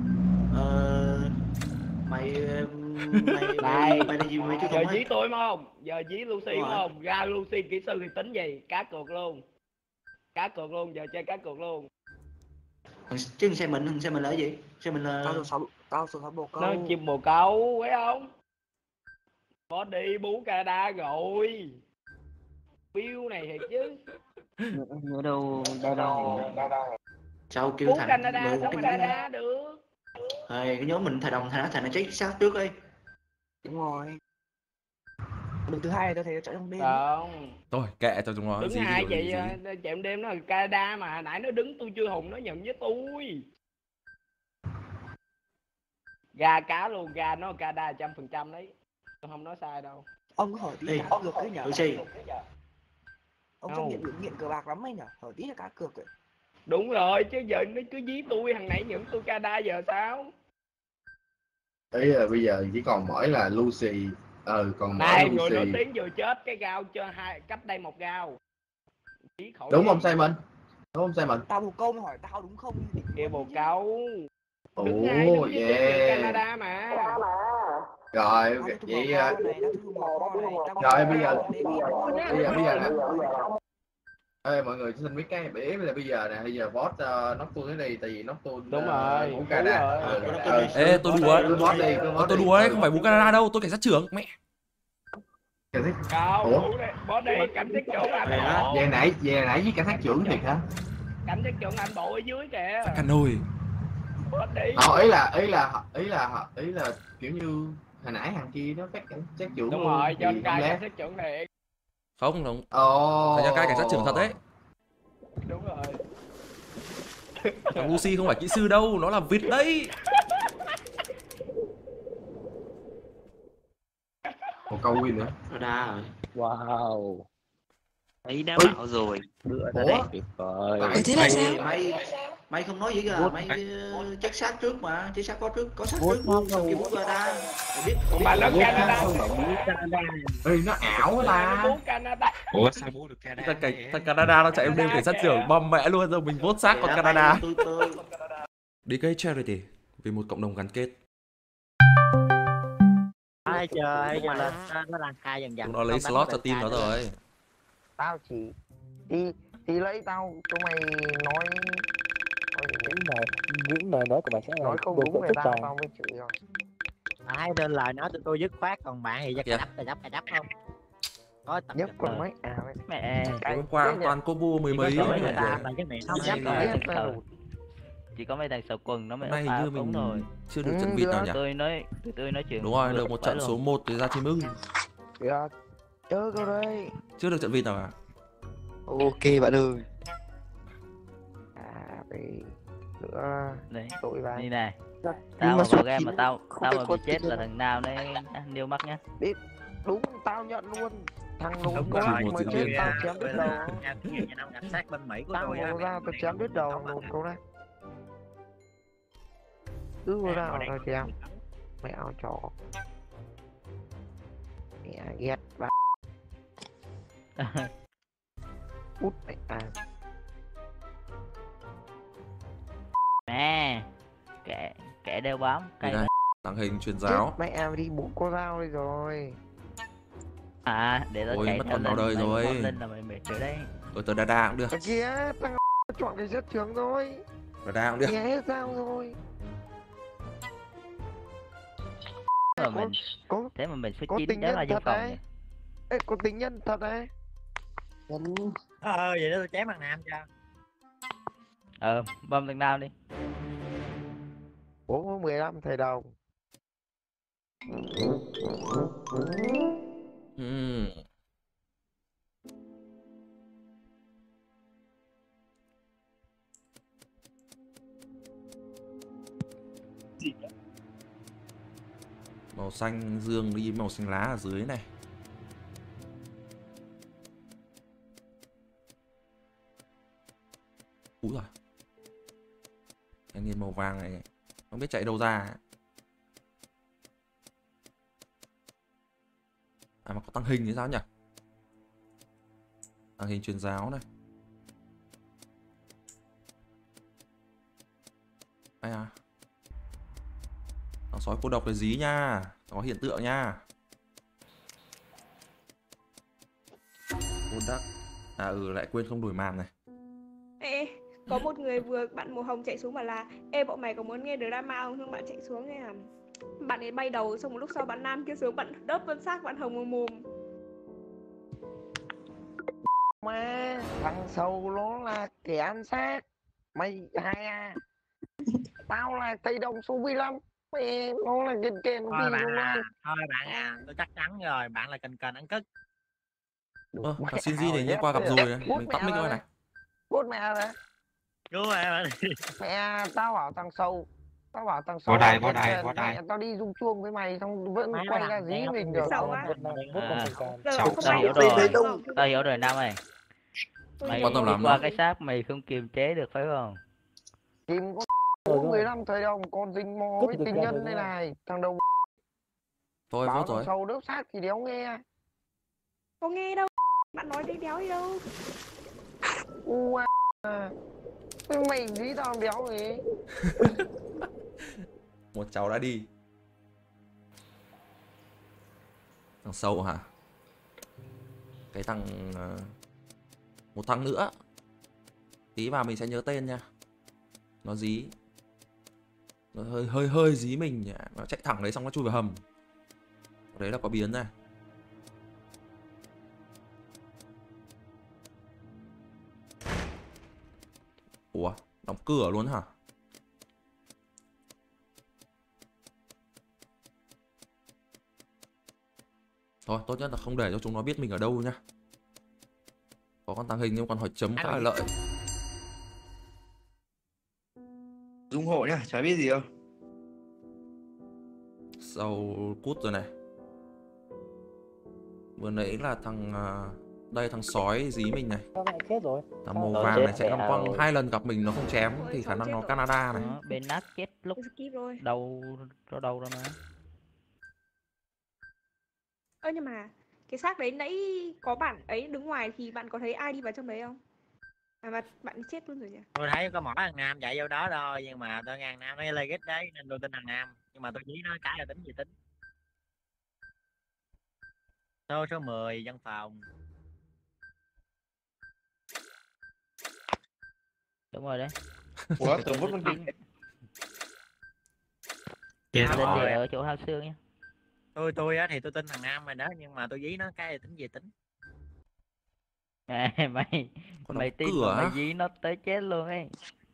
Mày là gì mày chưa
giờ
không
dí tôi không? Giờ dí Lucy đúng không? Ra Lucy kỹ sư thì tính gì? Cá cược luôn. Giờ chơi cá cược luôn.
Chứ xe mình là cái gì? Xe mình là
Tao sợ bồ câu.
Nó chim bồ câu, phải không? Có đi bú Canada rồi. Bill này thiệt chứ.
Ở đâu đâu.
Sao kêu
Bú
thành
Canada sao mà Canada được?
Cái nhóm mình thầy nó check xác trước đi.
Đúng rồi. Đường thứ hai tao thấy chạy trong đêm.
Không.
Thôi kệ cho chúng nó.
Đứng hai vậy chạy đêm nó là Canada mà nãy nó đứng tôi chưa hùng nó nhận với tôi. Gà cá luôn, gà nó Canada 100% đấy. Tôi không nói sai đâu.
Ông có hỏi tí cá cược đấy nhở? Ông trong nghiện cờ bạc lắm ấy nhở? Hỏi tí là cá cược ấy.
Đúng rồi, chứ giờ nó cứ dí tôi, thằng nãy nhận tôi Canada giờ sao?
Ý là bây giờ chỉ còn mỗi là Lucy. Còn
này
mỗi
người
Lucy.
nổi tiếng vừa chết cái gao cho cách đây một gao.
Đúng không Simon? Đúng không Simon?
Tao bồ câu hỏi tao đúng không?
Kêu bồ câu.
Ồ yeah.
Canada mà.
Rồi vậy rồi bây giờ nè. Ê mọi người xin biết cái ý là bây giờ nè, bây giờ vote Nocturne đi, tại vì Nocturne
đúng rồi
bú Canada.
Ê tôi đùa. Tôi đùa đấy, không phải bú Canada đâu, tôi cảnh sát trưởng mẹ.
Ủa? Bó đi, cảnh sát trưởng anh bộ.
Về nãy với cảnh sát trưởng thiệt hả?
Cảnh sát trưởng anh bộ ở dưới kìa.
Cả nồi.
Ý là kiểu như hồi nãy hàng kia nó các cảnh sát trưởng.
Đúng rồi, cho cai cảnh sát trưởng này.
Không. Phải cho cai cảnh sát trưởng thật đấy.
Đúng rồi.
Thằng Lucy không phải kỹ sư đâu, nó là vịt đấy.
Một câu win nữa.
Đa rồi.
Wow.
Ấy đã bảo rồi.
Bữa đó đẹp tuyệt vời.
Thế là sao?
Mày không nói gì cả, mày check xác trước mà, check xác có xác trước không? Kêu bú Canada.
Mà nó Canada.
Ê nó ảo quá ta.
Bú Canada.
Ủa sao bú được Canada?
Thằng Canada nó chạy em đêm cảnh sát trưởng bom mẹ luôn rồi mình vote xác con Canada. Đi cái charity vì một cộng đồng gắn kết.
Ai trời là nó đang khai dần dần.
Chúng nó lấy slot cho team nó rồi.
Tao chỉ đi lấy tao tụi mày nói
những lời nói của mày sẽ
nói không đúng người ta tao mới chửi rồi.
Ai nên lời nói tụi tôi dứt khoát, còn bạn thì cài đắp không? Có tập
nhất con mấy
mẹ.
Hôm qua toàn combo mười mấy.
Người ta là cái mẹ không dám rồi.
Chỉ có mấy thằng sờ quần nó mới
này như mình
rồi.
Chưa được trận vịt nào nhỉ?
Tôi nói chuyện.
Đúng rồi, được một trận số 1 thì ra chim ưng.
Chơi câu đây.
Chưa được trận vịt nào à?
Ok bạn ơi.
Vì nữa
đấy
tụi bạn
này Tao mà
số
vào game mà
chín
tao
không
tao
thể
mà
có
bị chết
tiền.
là thằng nào đấy điêu mắc nhá.
Biết đúng tao nhận luôn. Thằng nổ
Đúng
có
rồi,
mà chết tao chém đứt đầu.
nhà năm cảnh sát bên Mỹ của
Tao
tôi á,
nổ ra tao chém đứt đầu nổ câu này. Cứ ra tao chém. Mẹ ao trò. Mẹ ghét bà. Út mẹ à.
Nè, kẻ đeo bám
Đây
cây
này,
đó.
tàng hình truyền giáo.
Mẹ em đi bụng cô dao đi rồi.
À, để tao
Ôi,
chạy
mất
theo
con vào
Linh,
đời
mày
rồi.
con Linh là mày mệt rồi đấy.
Tớ đa cũng được.
Ở kia thằng chọn cái rất trường rồi.
Đa cũng được.
Nghe hết dao rồi.
Thế mà mình số
có
9
tình
chắc là
nhân
dân
thật
phòng
đấy.
nhỉ?
Ê, có tình nhân thật đấy.
Vậy đó tôi chém thằng Nam cho.
Bơm thằng nào đi.
415 thầy đồng.
Màu xanh dương đi màu xanh lá ở dưới này. Úi giời. Thanh niên màu vàng này không biết chạy đâu ra. À mà có tăng hình thì sao nhỉ? Tăng hình truyền giáo này. Ai à? Thằng sói cô độc là dí nha. Có hiện tượng nha. Cô đắc. À lại quên không đổi màn này.
Ê, có một người vừa bạn màu hồng chạy xuống bảo là ê bọn mày có muốn nghe drama không? Xong bạn chạy xuống nghe là bạn ấy bay đầu, xong một lúc sau bạn nam kia xuống, bạn đớp con xác bạn hồng vào mồm.
Má, thằng sầu nó là kẻ ăn xác. Mày hai à. Tao là thầy đồng số 15. Mẹ nó là kền kền
Thôi bạn à, thôi bạn à, tôi chắc chắn rồi, bạn là kền ăn cất.
Thằng Shinji này hôm qua gặp rồi này. Mình tắt mic coi này.
Cút mẹ rồi.
Cứu mẹ đi.
Mẹ, tao bảo thằng sâu. Tao bảo thằng sâu.
Võ đài.
Mẹ, tao đi rung chuông với mày xong vẫn quay ra dí mình được.
Tao hiểu rồi Nam ơi. Mày
quan tâm
đi
lắm
qua
đó.
cái xác mày không kiềm chế được phải không?
Kìm có 15 thời đồng còn dính mò với tình nhân đây này. Thằng đầu
Thôi
bảo
vốt rồi.
thằng sâu đớp xác thì đéo nghe.
Có nghe đâu. Bạn nói đi đéo đi đâu.
Mày nghĩ tao béo gì?
Một cháu đã đi. Thằng sâu hả? Cái thằng một thằng nữa. Tí vào mình sẽ nhớ tên nha. Nó dí. Nó hơi dí mình nhỉ. Nó chạy thẳng đấy xong nó chui vào hầm. Đấy là có biến này. Ủa, đóng cửa luôn hả? Thôi, tốt nhất là không để cho chúng nó biết mình ở đâu nhá. Có con tàng hình nhưng còn hỏi chấm khá là lợi.
Dung hộ nhá, chả biết gì đâu.
Sau cút rồi này. Vừa nãy là thằng đây thằng sói dí mình này.
Chết rồi.
Thằng màu vàng này chạy long quăng 2 lần gặp mình nó không chém thì khả năng nó Canada này.
Bên nát chết lúc đầu rồi mà.
Ơ nhưng mà cái xác đấy nãy có bạn ấy đứng ngoài thì bạn có thấy ai đi vào trong đấy không? À mà bạn chết luôn rồi nhỉ?
Tôi thấy có mỗi thằng Nam chạy vô đó thôi, nhưng mà tôi nghe thằng Nam nói legit đấy nên tôi tin thằng Nam, nhưng mà tôi chỉ nói cái là tính gì tính. Số 10 văn phòng.
Đúng rồi đấy.
Ủa, tưởng vút con kính.
Tên thì ở chỗ hao xương nhá.
Tôi á thì tôi tin thằng Nam rồi đó, nhưng mà tôi dí nó cái là tính gì tính.
Mày tin mà mày dí nó tới chết luôn ấy.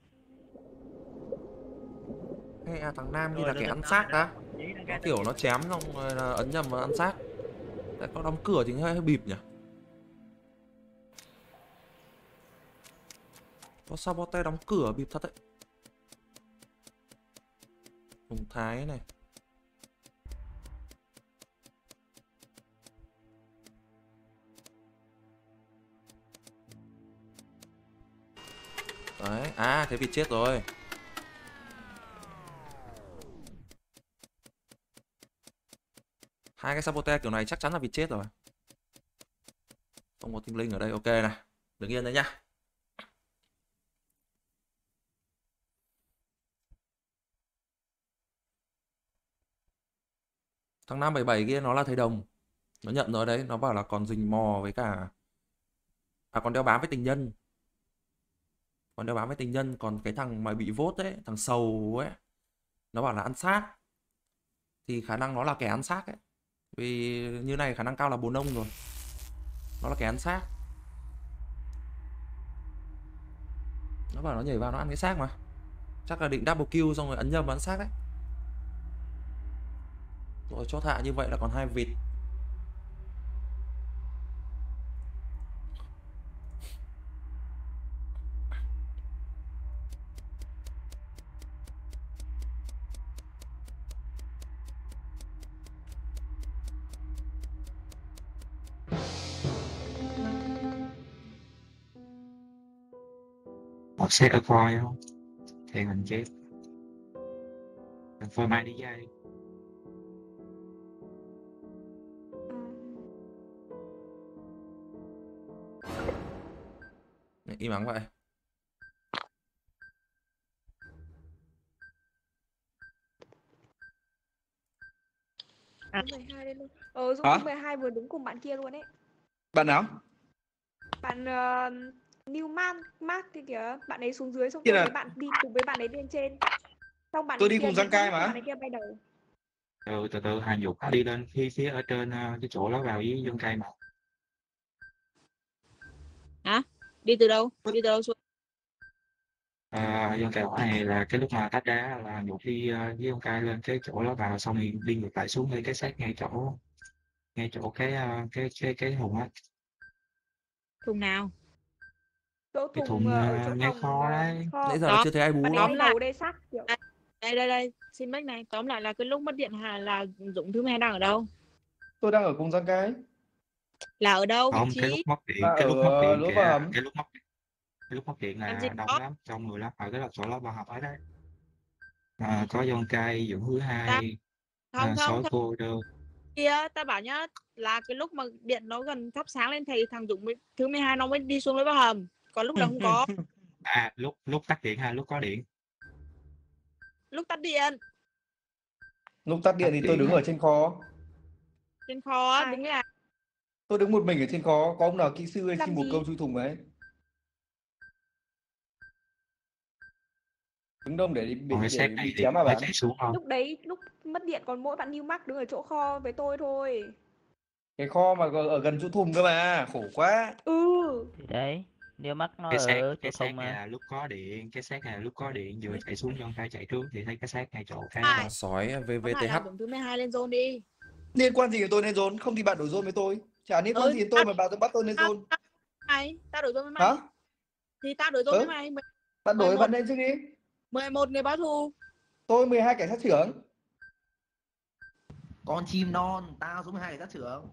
Hay à, thằng Nam như là kẻ ăn xác á. Nó kiểu nó chém xong rồi là ấn nhầm vào ăn xác. Tại có đóng cửa thì hơi bịp nhỉ. Có sao bote đóng cửa bịp thật đấy. Tùng Thái này. Đấy, à thế vịt chết rồi. Hai cái saboteur kiểu này chắc chắn là vịt chết rồi. Không có tinh linh ở đây, ok này. Đứng yên đấy nhá. Thằng 577 kia nó là thầy đồng. Nó nhận rồi đấy, nó bảo là còn rình mò với cả còn đeo bám với tình nhân. Còn đeo bám với tình nhân, còn cái thằng mà bị vote ấy, thằng sầu ấy, nó bảo là ăn xác. Thì khả năng nó là kẻ ăn xác ấy. Vì như này khả năng cao là bồ nông rồi. Nó là kẻ ăn xác. Nó bảo nó nhảy vào nó ăn cái xác mà. Chắc là định double kill xong rồi ấn nhầm ăn xác đấy. Rồi chốt hạ như vậy là còn 2 vịt.
Một xe ở coi không? Thì mình chết. Mình phơi mai đi dây.
Im ắng vậy.
Dung 12 đây luôn. Dung 12 vừa đứng cùng bạn kia luôn ấy.
Bạn nào?
Bạn New Mark thì kìa, bạn ấy xuống dưới xong tôi thấy bạn đi cùng với bạn ấy lên trên. Xong bạn
tôi đi
kia
cùng Giang Cai mà.
Bạn ấy kia bay đầu.
Từ từ Hà Dục đi lên phía ở trên cái chỗ đó vào với Giang Cai mà.
Hả? Đi từ đâu? Đi từ đâu xuống?
Giang Cai này là cái lúc mà tách đá là Dục đi với Giang Cai lên cái chỗ đó vào xong thì đi ngược lại xuống ngay cái xác ngay chỗ cái thùng á.
Thùng nào?
Chỗ
Cái
thùng
thùng
ở chỗ
ngay
phòng
kho đấy.
Nãy giờ là chưa thấy ai bú
bạn
đâu.
ấy đầu đây xác kiểu.
Đây, xin mic này. Tóm lại là cái lúc mất điện Hà là Dũng thứ hai đang ở đâu?
Tôi đang ở cùng Giang Cai.
Là ở đâu vị
Không,
trí?
cái lúc mất điện,
Cái lúc mất điện là đông lắm, đông người lắm, ở cái chỗ đó vào học ở đấy. Có Giang Cai, Dũng thứ hai, Sói cô đơn.
Kia ta bảo nhá, là cái lúc mà điện nó gần thắp sáng lên thì thằng Dũng thứ 12 nó mới đi xuống lấy bao hầm, còn lúc đó không có.
Lúc tắt điện hay lúc có điện?
Lúc tắt điện.
Lúc tắt điện thì tôi đứng ở trên kho.
Trên kho đứng là
tôi đứng một mình ở trên kho, có ông nào kỹ sư hay xin một câu chui thùng ấy? Đứng đông để bị chém mà bạn.
Lúc đấy lúc mất điện còn mỗi bạn New Mark đứng ở chỗ kho với tôi thôi.
Cái kho mà ở gần chỗ thùng cơ mà, khổ quá.
Đấy, New Mark nó
cái
ở
cái
chỗ
xác
thùng
này
mà.
là lúc có điện, cái xác này là lúc có điện vừa chạy xuống Giang Cai chạy trước thì thấy cái xác ngay chỗ
Sói VVTH.
Dũng thứ 12 lên zone đi.
Liên quan gì đến tôi lên zone? Không thì bạn đổi zone với tôi. Chả liên quan gì đến tôi mà bạn bắt tôi lên zone.
Tao đổi zone với mày.
Hả?
Thì tao đổi zone với mày.
Bạn đổi bạn lên trước đi.
11 người báo thù.
Tôi 12 cảnh sát trưởng.
Con chim non, tao số 12 cảnh sát trưởng.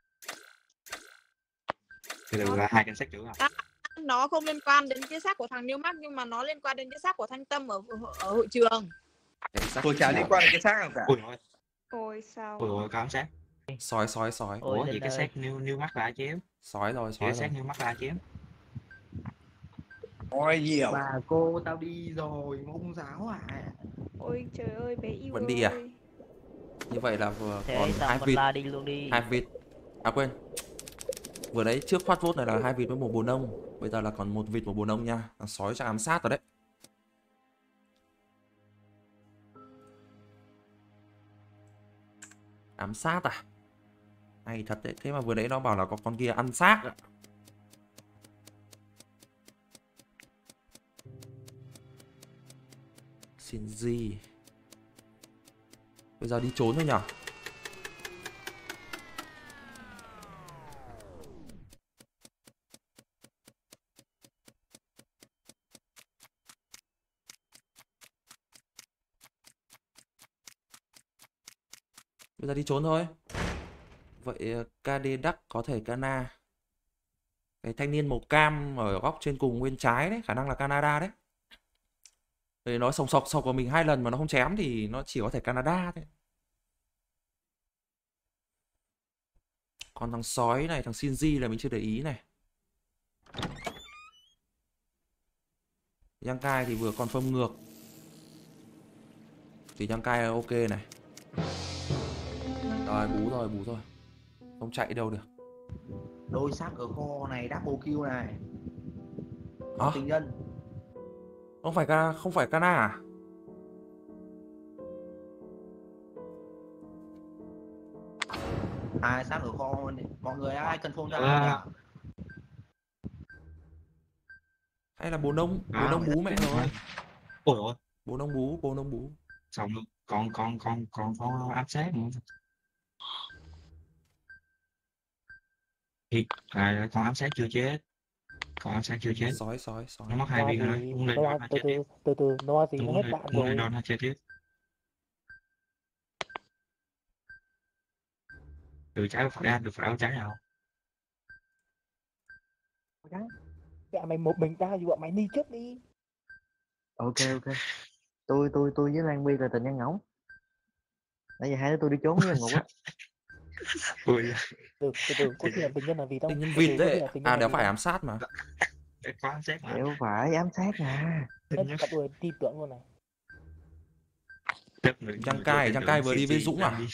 Thì đều là 2 cảnh sát trưởng à?
Nó không liên quan đến cái xác của thằng New Mark nhưng mà nó liên quan đến cái xác của Thanh Tâm ở hội trường.
Tôi chả liên quan đến cái xác nào cả.
Ôi sao?
Ôi có ám sát.
Sói.
Ủa vậy cái xác New Mark là chém.
Sói rồi.
Cái xác New Mark là chém.
Ôi nhiều.
Bà cô tao đi rồi, mông giáo à.
Ôi trời ơi bé yêu.
Vẫn đi à? Như vậy là vừa còn 2 vịt.
Đi luôn đi.
2 vịt. À quên. Vừa đấy trước phát vote này là 2 vịt với một bồ nông. Bây giờ là còn 1 vịt một bồ nông nha. Sói chắc ám sát rồi đấy. Ám sát à? Hay thật đấy. Thế mà vừa đấy nó bảo là có con kia ăn xác ạ. Xin gì? Bây giờ đi trốn thôi nhở? Bây giờ đi trốn thôi. Vậy KD Đắc có thể Cana. Cái thanh niên màu cam ở góc trên cùng bên trái đấy, khả năng là Canada đấy. Vì nó sộc vào mình 2 lần mà nó không chém thì nó chỉ có thể Canada thôi. Còn thằng sói này, thằng Shinji là mình chưa để ý này. Yang Kai thì vừa confirm ngược. Thì Yang Kai ok này. Rồi bú rồi. Không chạy đâu được.
Đôi xác ở kho này double kill này.
Hả?
Tình nhân.
Không phải Cana à?
Xác ở kho này. Mọi người ai cần phone ra nhỉ?
Hay là bố nông bú mẹ rồi.
Ôi ôi.
Bố nông bú.
Xong còn có áp sát nữa. Thì con ám sát chưa chết.
Sói.
Nó mất 2 viên rồi.
Từ nó gì nó hết bạn rồi.
Lên nó chết tiếp. Từ trái phải ra, từ phải áo trái nào.
Dạ mày một mình tao, dù mày đi trước đi.
Ok. Tôi với Lan Bi là tình nhân ngỗng. Nãy giờ hai đứa tôi đi trốn với Ngục á.
Từ có khi là tình nhân là vì đâu?
Tình nhân vịt đấy. À đéo phải ám sát mà.
Đéo phải ám sát mà.
Các tôi tin tưởng luôn này.
Yang Kai vừa đi với Dũng à?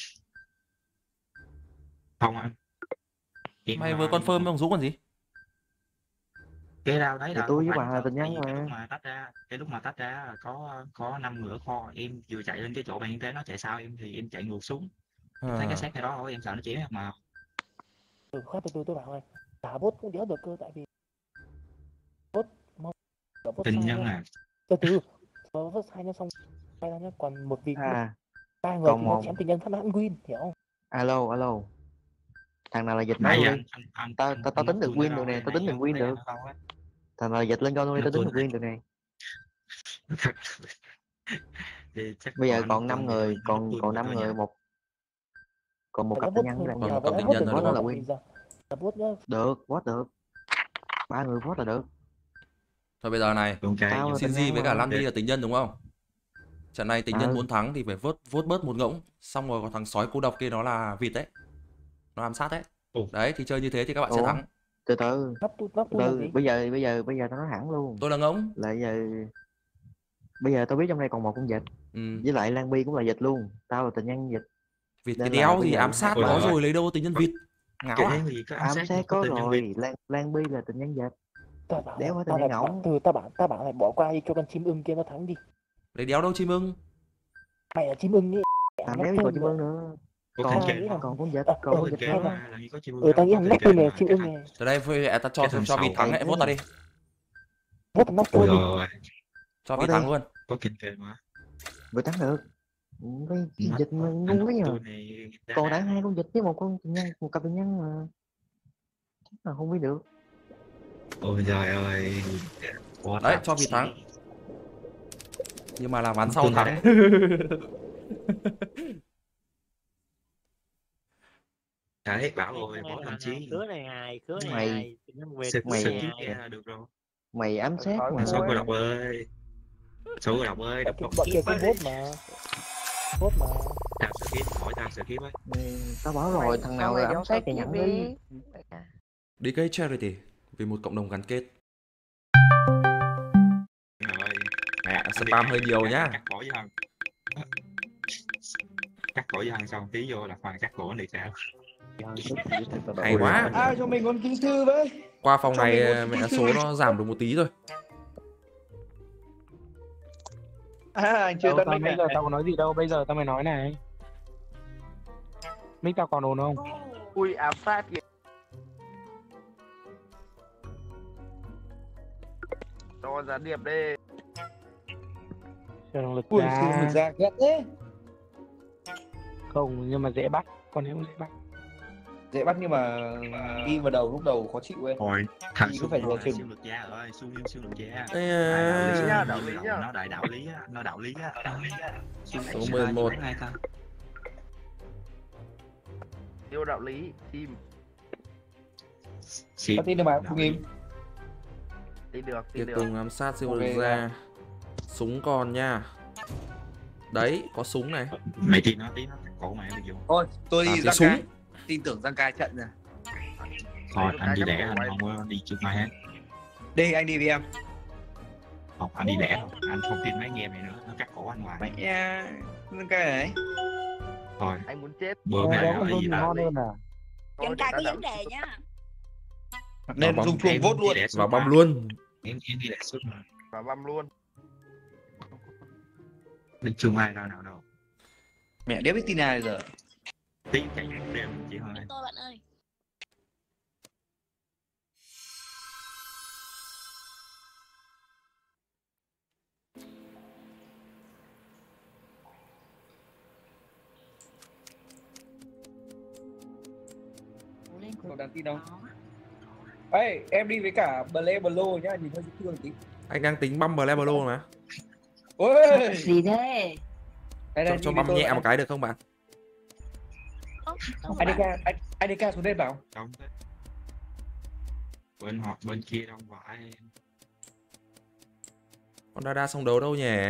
Không anh.
Mày vừa confirm với ông Dũng còn gì?
Cái đâu đấy là
tôi với bà là tình nhân mà.
Cái lúc mà tách ra có 5 người ở kho, em vừa chạy lên cái chỗ bàn y tế nó chạy sau em thì em chạy ngược xuống. Thấy cái xác này đó em sợ nó chém mà.
Khoát tôi bảo này, cả bốt cũng đéo được cơ tại vì bốt
tình nhân à.
Từ bốt sai nó xong quay ra nhá, còn một vị ba người thì nó chém tình nhân phát hãn win, hiểu không?
Alo. Thằng nào là dịch nó luôn. Tao tính được win được nè, tao tính được win được. Thằng nào dịch lên cho luôn đi, tao tính được win được nè. Bây giờ còn 5 người, còn 5 người, còn một cặp tình nhân
còn một cặp tình nhân nữa
là win. Được, vote được. 3 người vote là được.
Thôi bây giờ này, Shinji với cả Lan Bi là tình nhân đúng không? Trận này tình nhân muốn thắng thì phải vote bớt một ngỗng. Xong rồi có thằng sói cô độc kia nó là vịt đấy. Nó ám sát đấy. Đấy thì chơi như thế thì các bạn sẽ thắng.
Từ bây giờ tao nói thẳng luôn.
Tôi là ngỗng.
Là bây giờ tao biết trong đây còn một con vịt. Với lại Lan Bi cũng là vịt luôn. Tao là tình nhân vịt.
Vịt cái đéo gì ám sát có rồi lấy đâu tình nhân vịt. Ngáo à?
Ám sát có rồi, Lan Bi là tình nhân vịt. Đéo phải tình nhân ngỗng.
Tao bảo này bỏ qua đi cho con chim ưng kia nó thắng đi.
Lấy đéo đâu chim ưng.
Mày là chim ưng ấy.
Đéo còn chim ưng nữa. Còn con vịt,
tao nghĩ thằng Neptune này chim ưng này.
Từ đây tao cho vịt thắng ấy, vote tao đi.
Vote Neptune đi.
Cho vịt thắng luôn.
Có kinh tế mà.
Vừa thắng được. Cái vịt mà ngu quá nhờ. Còn đã 2 con vịt với một con tình nhân, một cặp tình nhân mà. Chắc là không biết được.
Ôi trời ơi.
Đấy, cho vịt thắng. Nhưng mà làm ván sau thắng.
Đấy, bảo rồi, bỏ thằng chí.
Cứa này,
Được rồi.
Mày ám sát mà.
Số cô độc ơi. Đập
bọn kia cái bốt mà.
Tao skip, hỏi tao skip ấy.
Tao bảo rồi, thằng nào là ám sát thì nhận đi.
Đi cái charity vì một cộng đồng gắn kết. Mẹ spam hơi nhiều nhá.
Cắt cổ với thằng xong tí vô là khoan cắt cổ thì sao?
Hay quá.
Cho mình con kỹ sư với.
Qua phòng này mẹ số nó giảm được một tí rồi.
Anh chưa tắt mic.
Bây giờ tao có nói gì đâu, bây giờ tao mới nói này. Mic tao còn ổn không?
Ui ám sát kìa. Cho gián điệp đi.
Cho năng lực
Ui,
ra.
ra ghét thế.
Không, nhưng mà dễ bắt. Con nếu dễ bắt.
Dễ bắt nhưng mà đi vào đầu lúc đầu khó chịu ấy.
Thôi, thằng
cứ phải
siêu lực gia rồi, siêu lực gia.
Đạo lý nhá.
Nó đại đạo lý á, nó đạo lý á.
Số 11.
Yêu đạo lý, team.
Có tin được mà, không im.
Tin được,
Tiệc
tin được.
tùng ám sát siêu
Ok
ra. Súng còn nha. Đấy, có súng này.
Mày tin nó tí nó cổ mày được không?
Thôi, tôi đi
Làm
Giang
súng.
Cai. Tin tưởng Giang Cai trận rồi.
Thôi anh đi đẻ, anh không có đi trước mai hết.
Đi, anh đi với em.
Không, anh đi đẻ thôi. Anh không tin mấy anh em này nữa, nó cắt cổ anh hoài.
Mẹ Giang Cai này.
Thôi,
Anh muốn chết.
bữa mẹ nói gì tao đi.
Giang Cai có vấn đề nhá.
Nên dùng chuông vote luôn.
Vào băm luôn.
Em đi đẻ suốt mà.
Và băm luôn.
Định chưa mai nào đâu.
Mẹ đéo biết tin nào giờ.
Tin chạy đêm chị hỏi.
Tôi bạn ơi.
Cậu đáng tin không? Ê, em đi với cả Blair Blue nhá, nhìn hơi dễ thương tí.
Anh đang tính băm Blair Blue mà.
Ôi!
Gì thế?
Cho băm nhẹ một cái được không bạn?
ADK xuống đây bảo.
Đông thế. Bên hoặc bên kia đông vãi.
Con Dada xong đấu đâu nhỉ?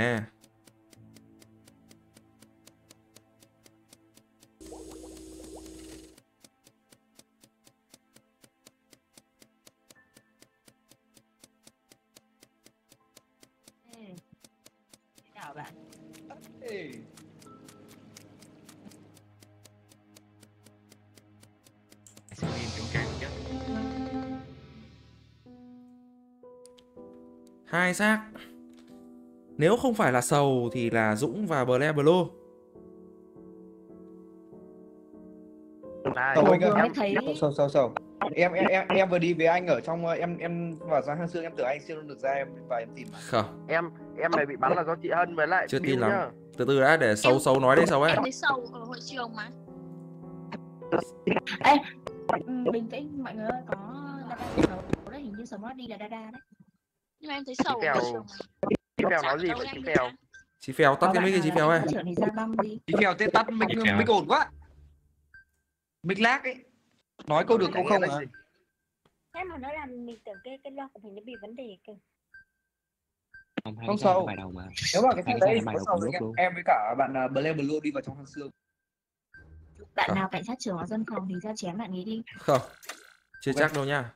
Chào bạn.
Ê.
Sao em trong càng chết.
Hai xác. Nếu không phải là Sầu thì là Dũng và Blair Blue.
Này,
Sầu. Em vừa đi với anh ở trong em vào Giang Hang Sương, em tưởng anh siêu được ra em và em tìm mà.
Không.
Em này bị bắn là do chị Hân với lại
Chưa tin
Bill
lắm.
nhá.
Từ từ đã để Sầu nói đấy Sầu ấy.
Em thấy Sầu ở hội trường mà.
Ê, bình tĩnh mọi người ơi, có Dada đấy, hình như Smart đi là Dada đấy.
Nhưng mà em thấy Sầu ở hội trường mà.
Chị Phèo nói gì vậy chị Phèo?
Chị Phèo tắt cái mic cái chị Phèo ơi.
Trưởng thì ra băm đi.
Chị Phèo tên tắt mic ổn quá. Mic lag ấy. Nói câu được câu không à?
Thế mà nó làm mình tưởng cái loa của mình nó bị vấn đề kìa.
Không Sầu. Nếu mà cái thằng đấy có Sầu em với cả bạn Blair Blue đi vào trong Hang Sương.
Bạn nào cảnh sát trưởng hoặc dân phòng thì ra chém bạn ấy đi.
Không. Chưa chắc đâu nha.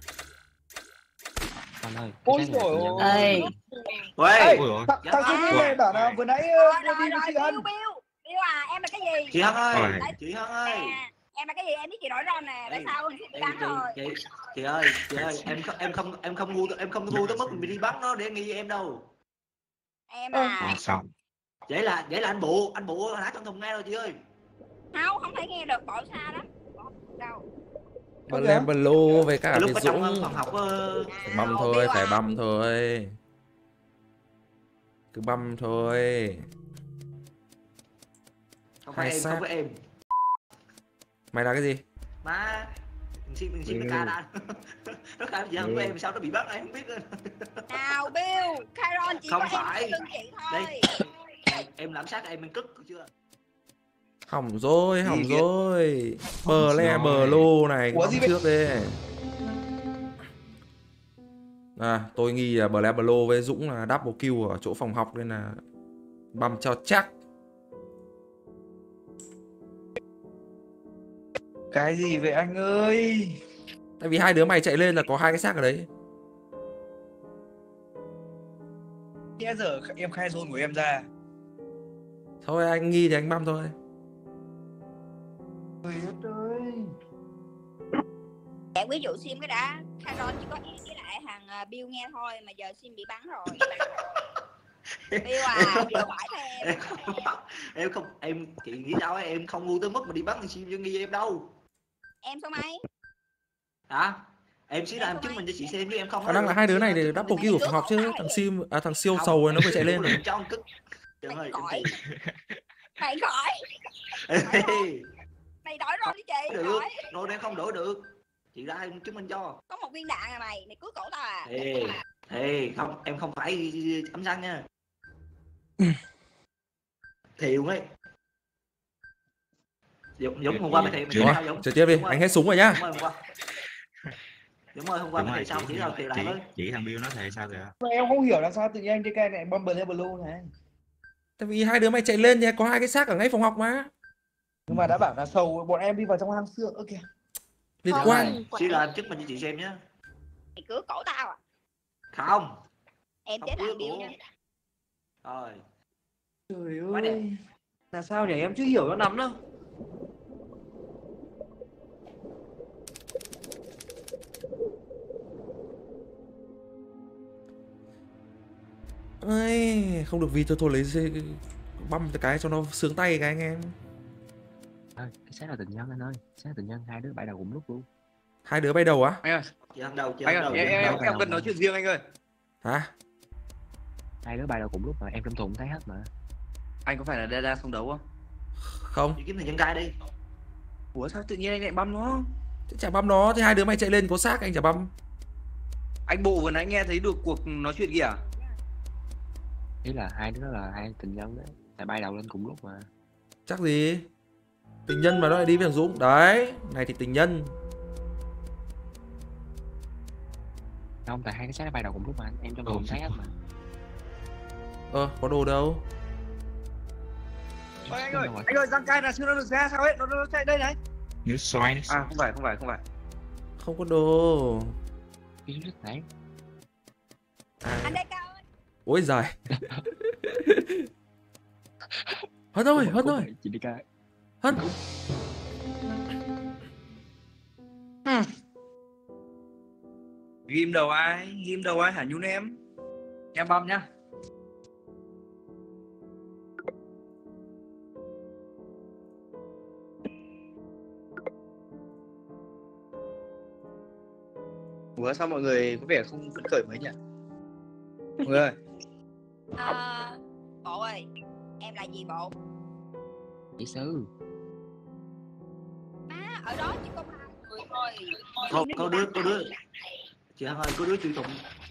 Ôi trời ơi.
Ôi.
Thằng Jimmy này bảo là vừa nãy đi với chị Hân.
Bill à, em là cái gì?
Chị Hân ơi, chị Hân ơi.
Em là cái gì? Em biết chị nói rồi nè, tại sao chị bị bắn rồi?
Chị ơi, em không ngu tới mức mình đi bắt nó để nghi em đâu.
Em à.
Xong.
Vậy là anh bộ hồi nãy trong thùng nghe rồi chị ơi.
Không thấy nghe được, bỏ xa lắm. Đâu.
Blair Blue với cả
Lúc
Việt
ở trong
Dũng.
phòng học
Phải băm thôi, phải băm thôi. Cứ băm thôi.
Không phải
Hai
em,
xác.
không phải em.
Mày là cái gì?
Má mình xin cái ra. Nó làm gì không của em sao nó bị bắt em không biết nữa.
Nào Bill, Kyron chỉ
Không
có
phải.
em lưng chị thôi.
Đây. Em làm sát em cất chưa?
Hỏng rồi. Blair Blue này băm trước đi. Tôi nghi là Blair Blue với Dũng là double kill ở chỗ phòng học nên là băm cho chắc.
Cái gì vậy anh ơi?
Tại vì hai đứa mày chạy lên là có hai cái xác ở đấy.
Bây giờ em khai zone của em ra.
Thôi anh nghi thì anh băm thôi.
Ôi ơi.
Giải quyết vụ Sim cái đã. Kyron chỉ có em với lại thằng Bill nghe thôi mà giờ Sim bị bắn rồi. Bill à, Bill phải thêm.
Em chị nghĩ sao ấy, em không ngu tới mức mà đi bắn thằng Sim cho nghi em đâu.
Em số mấy?
Hả? Em chỉ là em chứng minh cho chị xem chứ em không.
Khả năng là hai đứa này để double kill ở phòng học chứ. Thằng siêu Sầu này nó vừa chạy lên rồi.
Cho cức. Trời ơi,
Mày khỏi. Mày đổi rồi đi chị.
Được. Rồi em không đổi được. Chị ra em chứng minh cho.
Có một viên đạn à mày cứu cổ tao à.
Không, em không phải ấm xăng nha. Thiệu ấy. Dũng hôm qua mới thấy
Ủa,
sao Dũng?
chơi tiếp đi, anh hết súng rồi nhá.
Dũng ơi hôm qua mới thấy sao chỉ là thì lại với.
Chỉ thằng Bill nó thề sao kìa.
Mà em không hiểu là sao tự nhiên anh cái này Bumble hay Blue này.
Tại vì hai đứa mày chạy lên thì có hai cái xác ở ngay phòng học mà.
Nhưng mà đã bảo là sầu bọn em đi vào trong hang xương. Ok.
Liên quan.
Chỉ là em chức mình cho chị xem nhá.
Mày cứa cổ tao à?
Không.
Em chết thằng Bill nha.
Rồi.
Trời ơi. Là sao nhỉ? Em chưa hiểu nó lắm đâu.
Ây, không được vì thôi lấy băm cái cho nó sướng tay cái anh em.
Cái xác là tình nhân anh ơi, xác là tình nhân, hai đứa bay đầu cùng lúc luôn.
Hai đứa bay đầu á?
Anh ơi.
Anh ơi,
em cần nói chuyện riêng anh ơi.
Hả?
Hai đứa bay đầu cùng lúc mà em trong thùng thấy hết mà.
Anh có phải là Dada xong đấu không?
Không.
Đi kiếm thằng nhân trai đi.
Ủa sao tự nhiên anh lại băm nó?
Thế chả băm nó, thì hai đứa mày chạy lên có xác anh chả băm.
Anh bộ vừa nãy nghe thấy được cuộc nói chuyện kìa.
Ý là hai đứa là hai tình nhân đấy, tại bay đầu lên cùng lúc mà.
Chắc gì? Tình nhân mà nó lại đi với thằng Dũng. Đấy, này thì tình nhân.
Không, tại hai cái xác nó bay đầu cùng lúc mà em trong thùng thấy hết mà.
Có đồ đâu.
Ôi anh ơi, răng cai là chưa nó được ra sao ấy, nó chạy đây này.
Như xoay.
À không phải.
Không có đồ.
Cái rất đấy.
Anh đây Cao ơi.
Ôi giời. Hết rồi.
Chị đi ca.
Hết.
Ghim đầu ai hả nhún em băm nhá. Ủa sao mọi người có vẻ không phấn khởi mấy nhỉ? Mọi người ơi.
Bộ ơi, em là gì bộ?
Kỹ sư.
Ở đó chỉ có 3 người thôi.
Không, có đứa. Chị Hằng ơi, có đứa chửi tụng.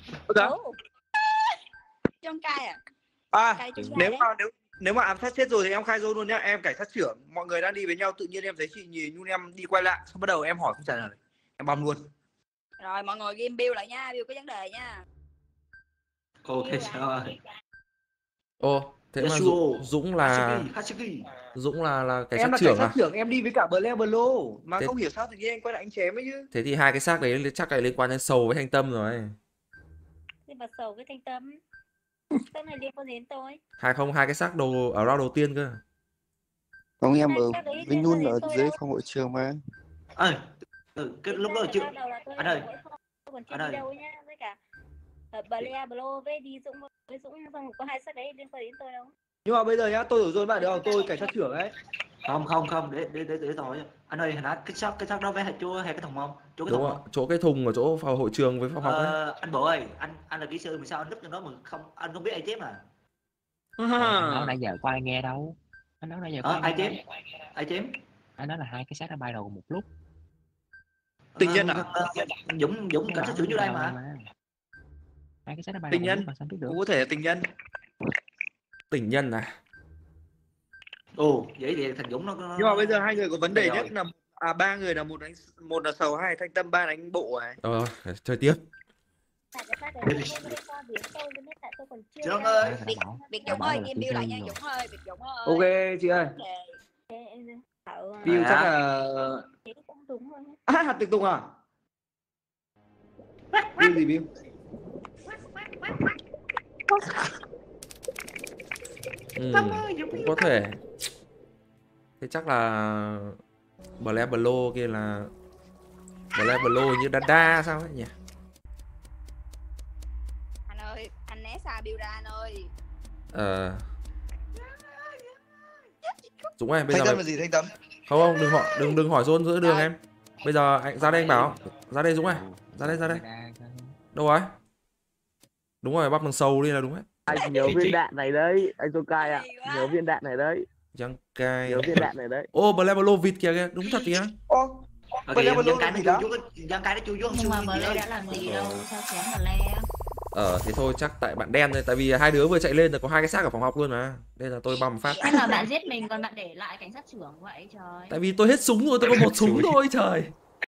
Trong cai à?
Nếu mà ám sát chết rồi thì em khai dô luôn nhá, em cảnh sát trưởng, mọi người đang đi với nhau tự nhiên em thấy chị nhìn nhún em đi quay lại, xong bắt đầu em hỏi không trả lời, em băm luôn.
Rồi mọi người ghim Bill lại nha, Bill có vấn đề nha.
Ok rồi.
Thế mà Dũng là cảnh sát trưởng à?
Em là cảnh sát trưởng, em đi với cả Blair Blue mà không hiểu sao tự nhiên anh quay lại anh chém ấy chứ.
Thế thì hai cái xác đấy chắc là liên quan đến Sầu với Thanh Tâm rồi.
Thế mà Sầu với Thanh Tâm cái này liên quan đến tôi.
Hai cái xác đồ ở round đầu tiên cơ.
Không, em ở Vinh Nhun ở dưới phòng hội trường mà.
Cái lúc đó chưa. Anh ơi.
Còn chưa đi đâu nhá, với cả Blair Blue với đi Dũng với Dũng xong có hai xác đấy liên quan đến tôi đâu.
Nhưng mà bây giờ nhá, tôi ở rồi bạn được không? Tôi cảnh sát trưởng ấy.
Không, để thôi. Anh ơi, hồi nãy cái xác đó với chỗ hay cái thùng không? Chỗ cái
thùng.
Đúng
chỗ cái thùng ở chỗ phòng hội trường với phòng học ấy.
Anh Bộ ơi, anh là kỹ sư mà sao anh núp cho nó mà không anh không biết ai chém à?
Anh nói nãy giờ có ai nghe đâu. Anh nói nãy giờ có
ai chém?
Anh nói là hai cái xác nó bay đầu một lúc.
Tình nhân à?
Dũng cảnh sát trưởng vô đây mà.
Hai cái xác nó bay
tình
đầu
nhân
mà sao biết được?
Cũng có thể là tình nhân.
Tình nhân à?
Vậy thì thằng Dũng nó.
Nhưng mà bây giờ hai người có vấn đề nhất là ba người là một là Sầu, hai Thanh Tâm, ba đánh bộ này.
Chơi tiếp.
Dũng ơi.
Biệt Dũng ơi, ghim Bill lại nha Dũng ơi, Biệt Dũng ơi.
Ok chị ơi. Bill chắc là hạt tiệc tùng à? Bill gì Bill?
Cũng có thể. Thế chắc là Blair Blue kia là Blair Blue như Dada sao ấy nhỉ?
Anh ơi, anh né xa Bill ra anh ơi.
Dũng ơi, bây
Thanh
giờ
Tâm là gì Thanh Tâm?
Không, đừng hỏi Zone giữa đường em. Bây giờ anh ra đây anh bảo. Ra đây Dũng ơi. Ra đây. Đâu rồi? Đúng rồi, bắp thằng Sầu đi là đúng đấy.
Anh nhớ viên đạn này đấy, anh Tô Cai ạ. Nhớ viên đạn này đấy.
Giang cai.
Nhớ viên đạn này đấy.
Blair Blue vịt kìa, đúng thật kìa.
Blair Blue Giang cai nó chui vô.
Nhưng mà Blair đã làm gì đâu, sao chém Blair?
Thế thôi chắc tại bạn đen thôi, tại vì hai đứa vừa chạy lên là có 2 cái xác ở phòng học luôn mà, nên là tôi băm phát.
Hay là bạn giết mình còn bạn để lại cảnh sát trưởng vậy trời.
Tại vì tôi hết súng rồi, tôi có một súng thôi trời.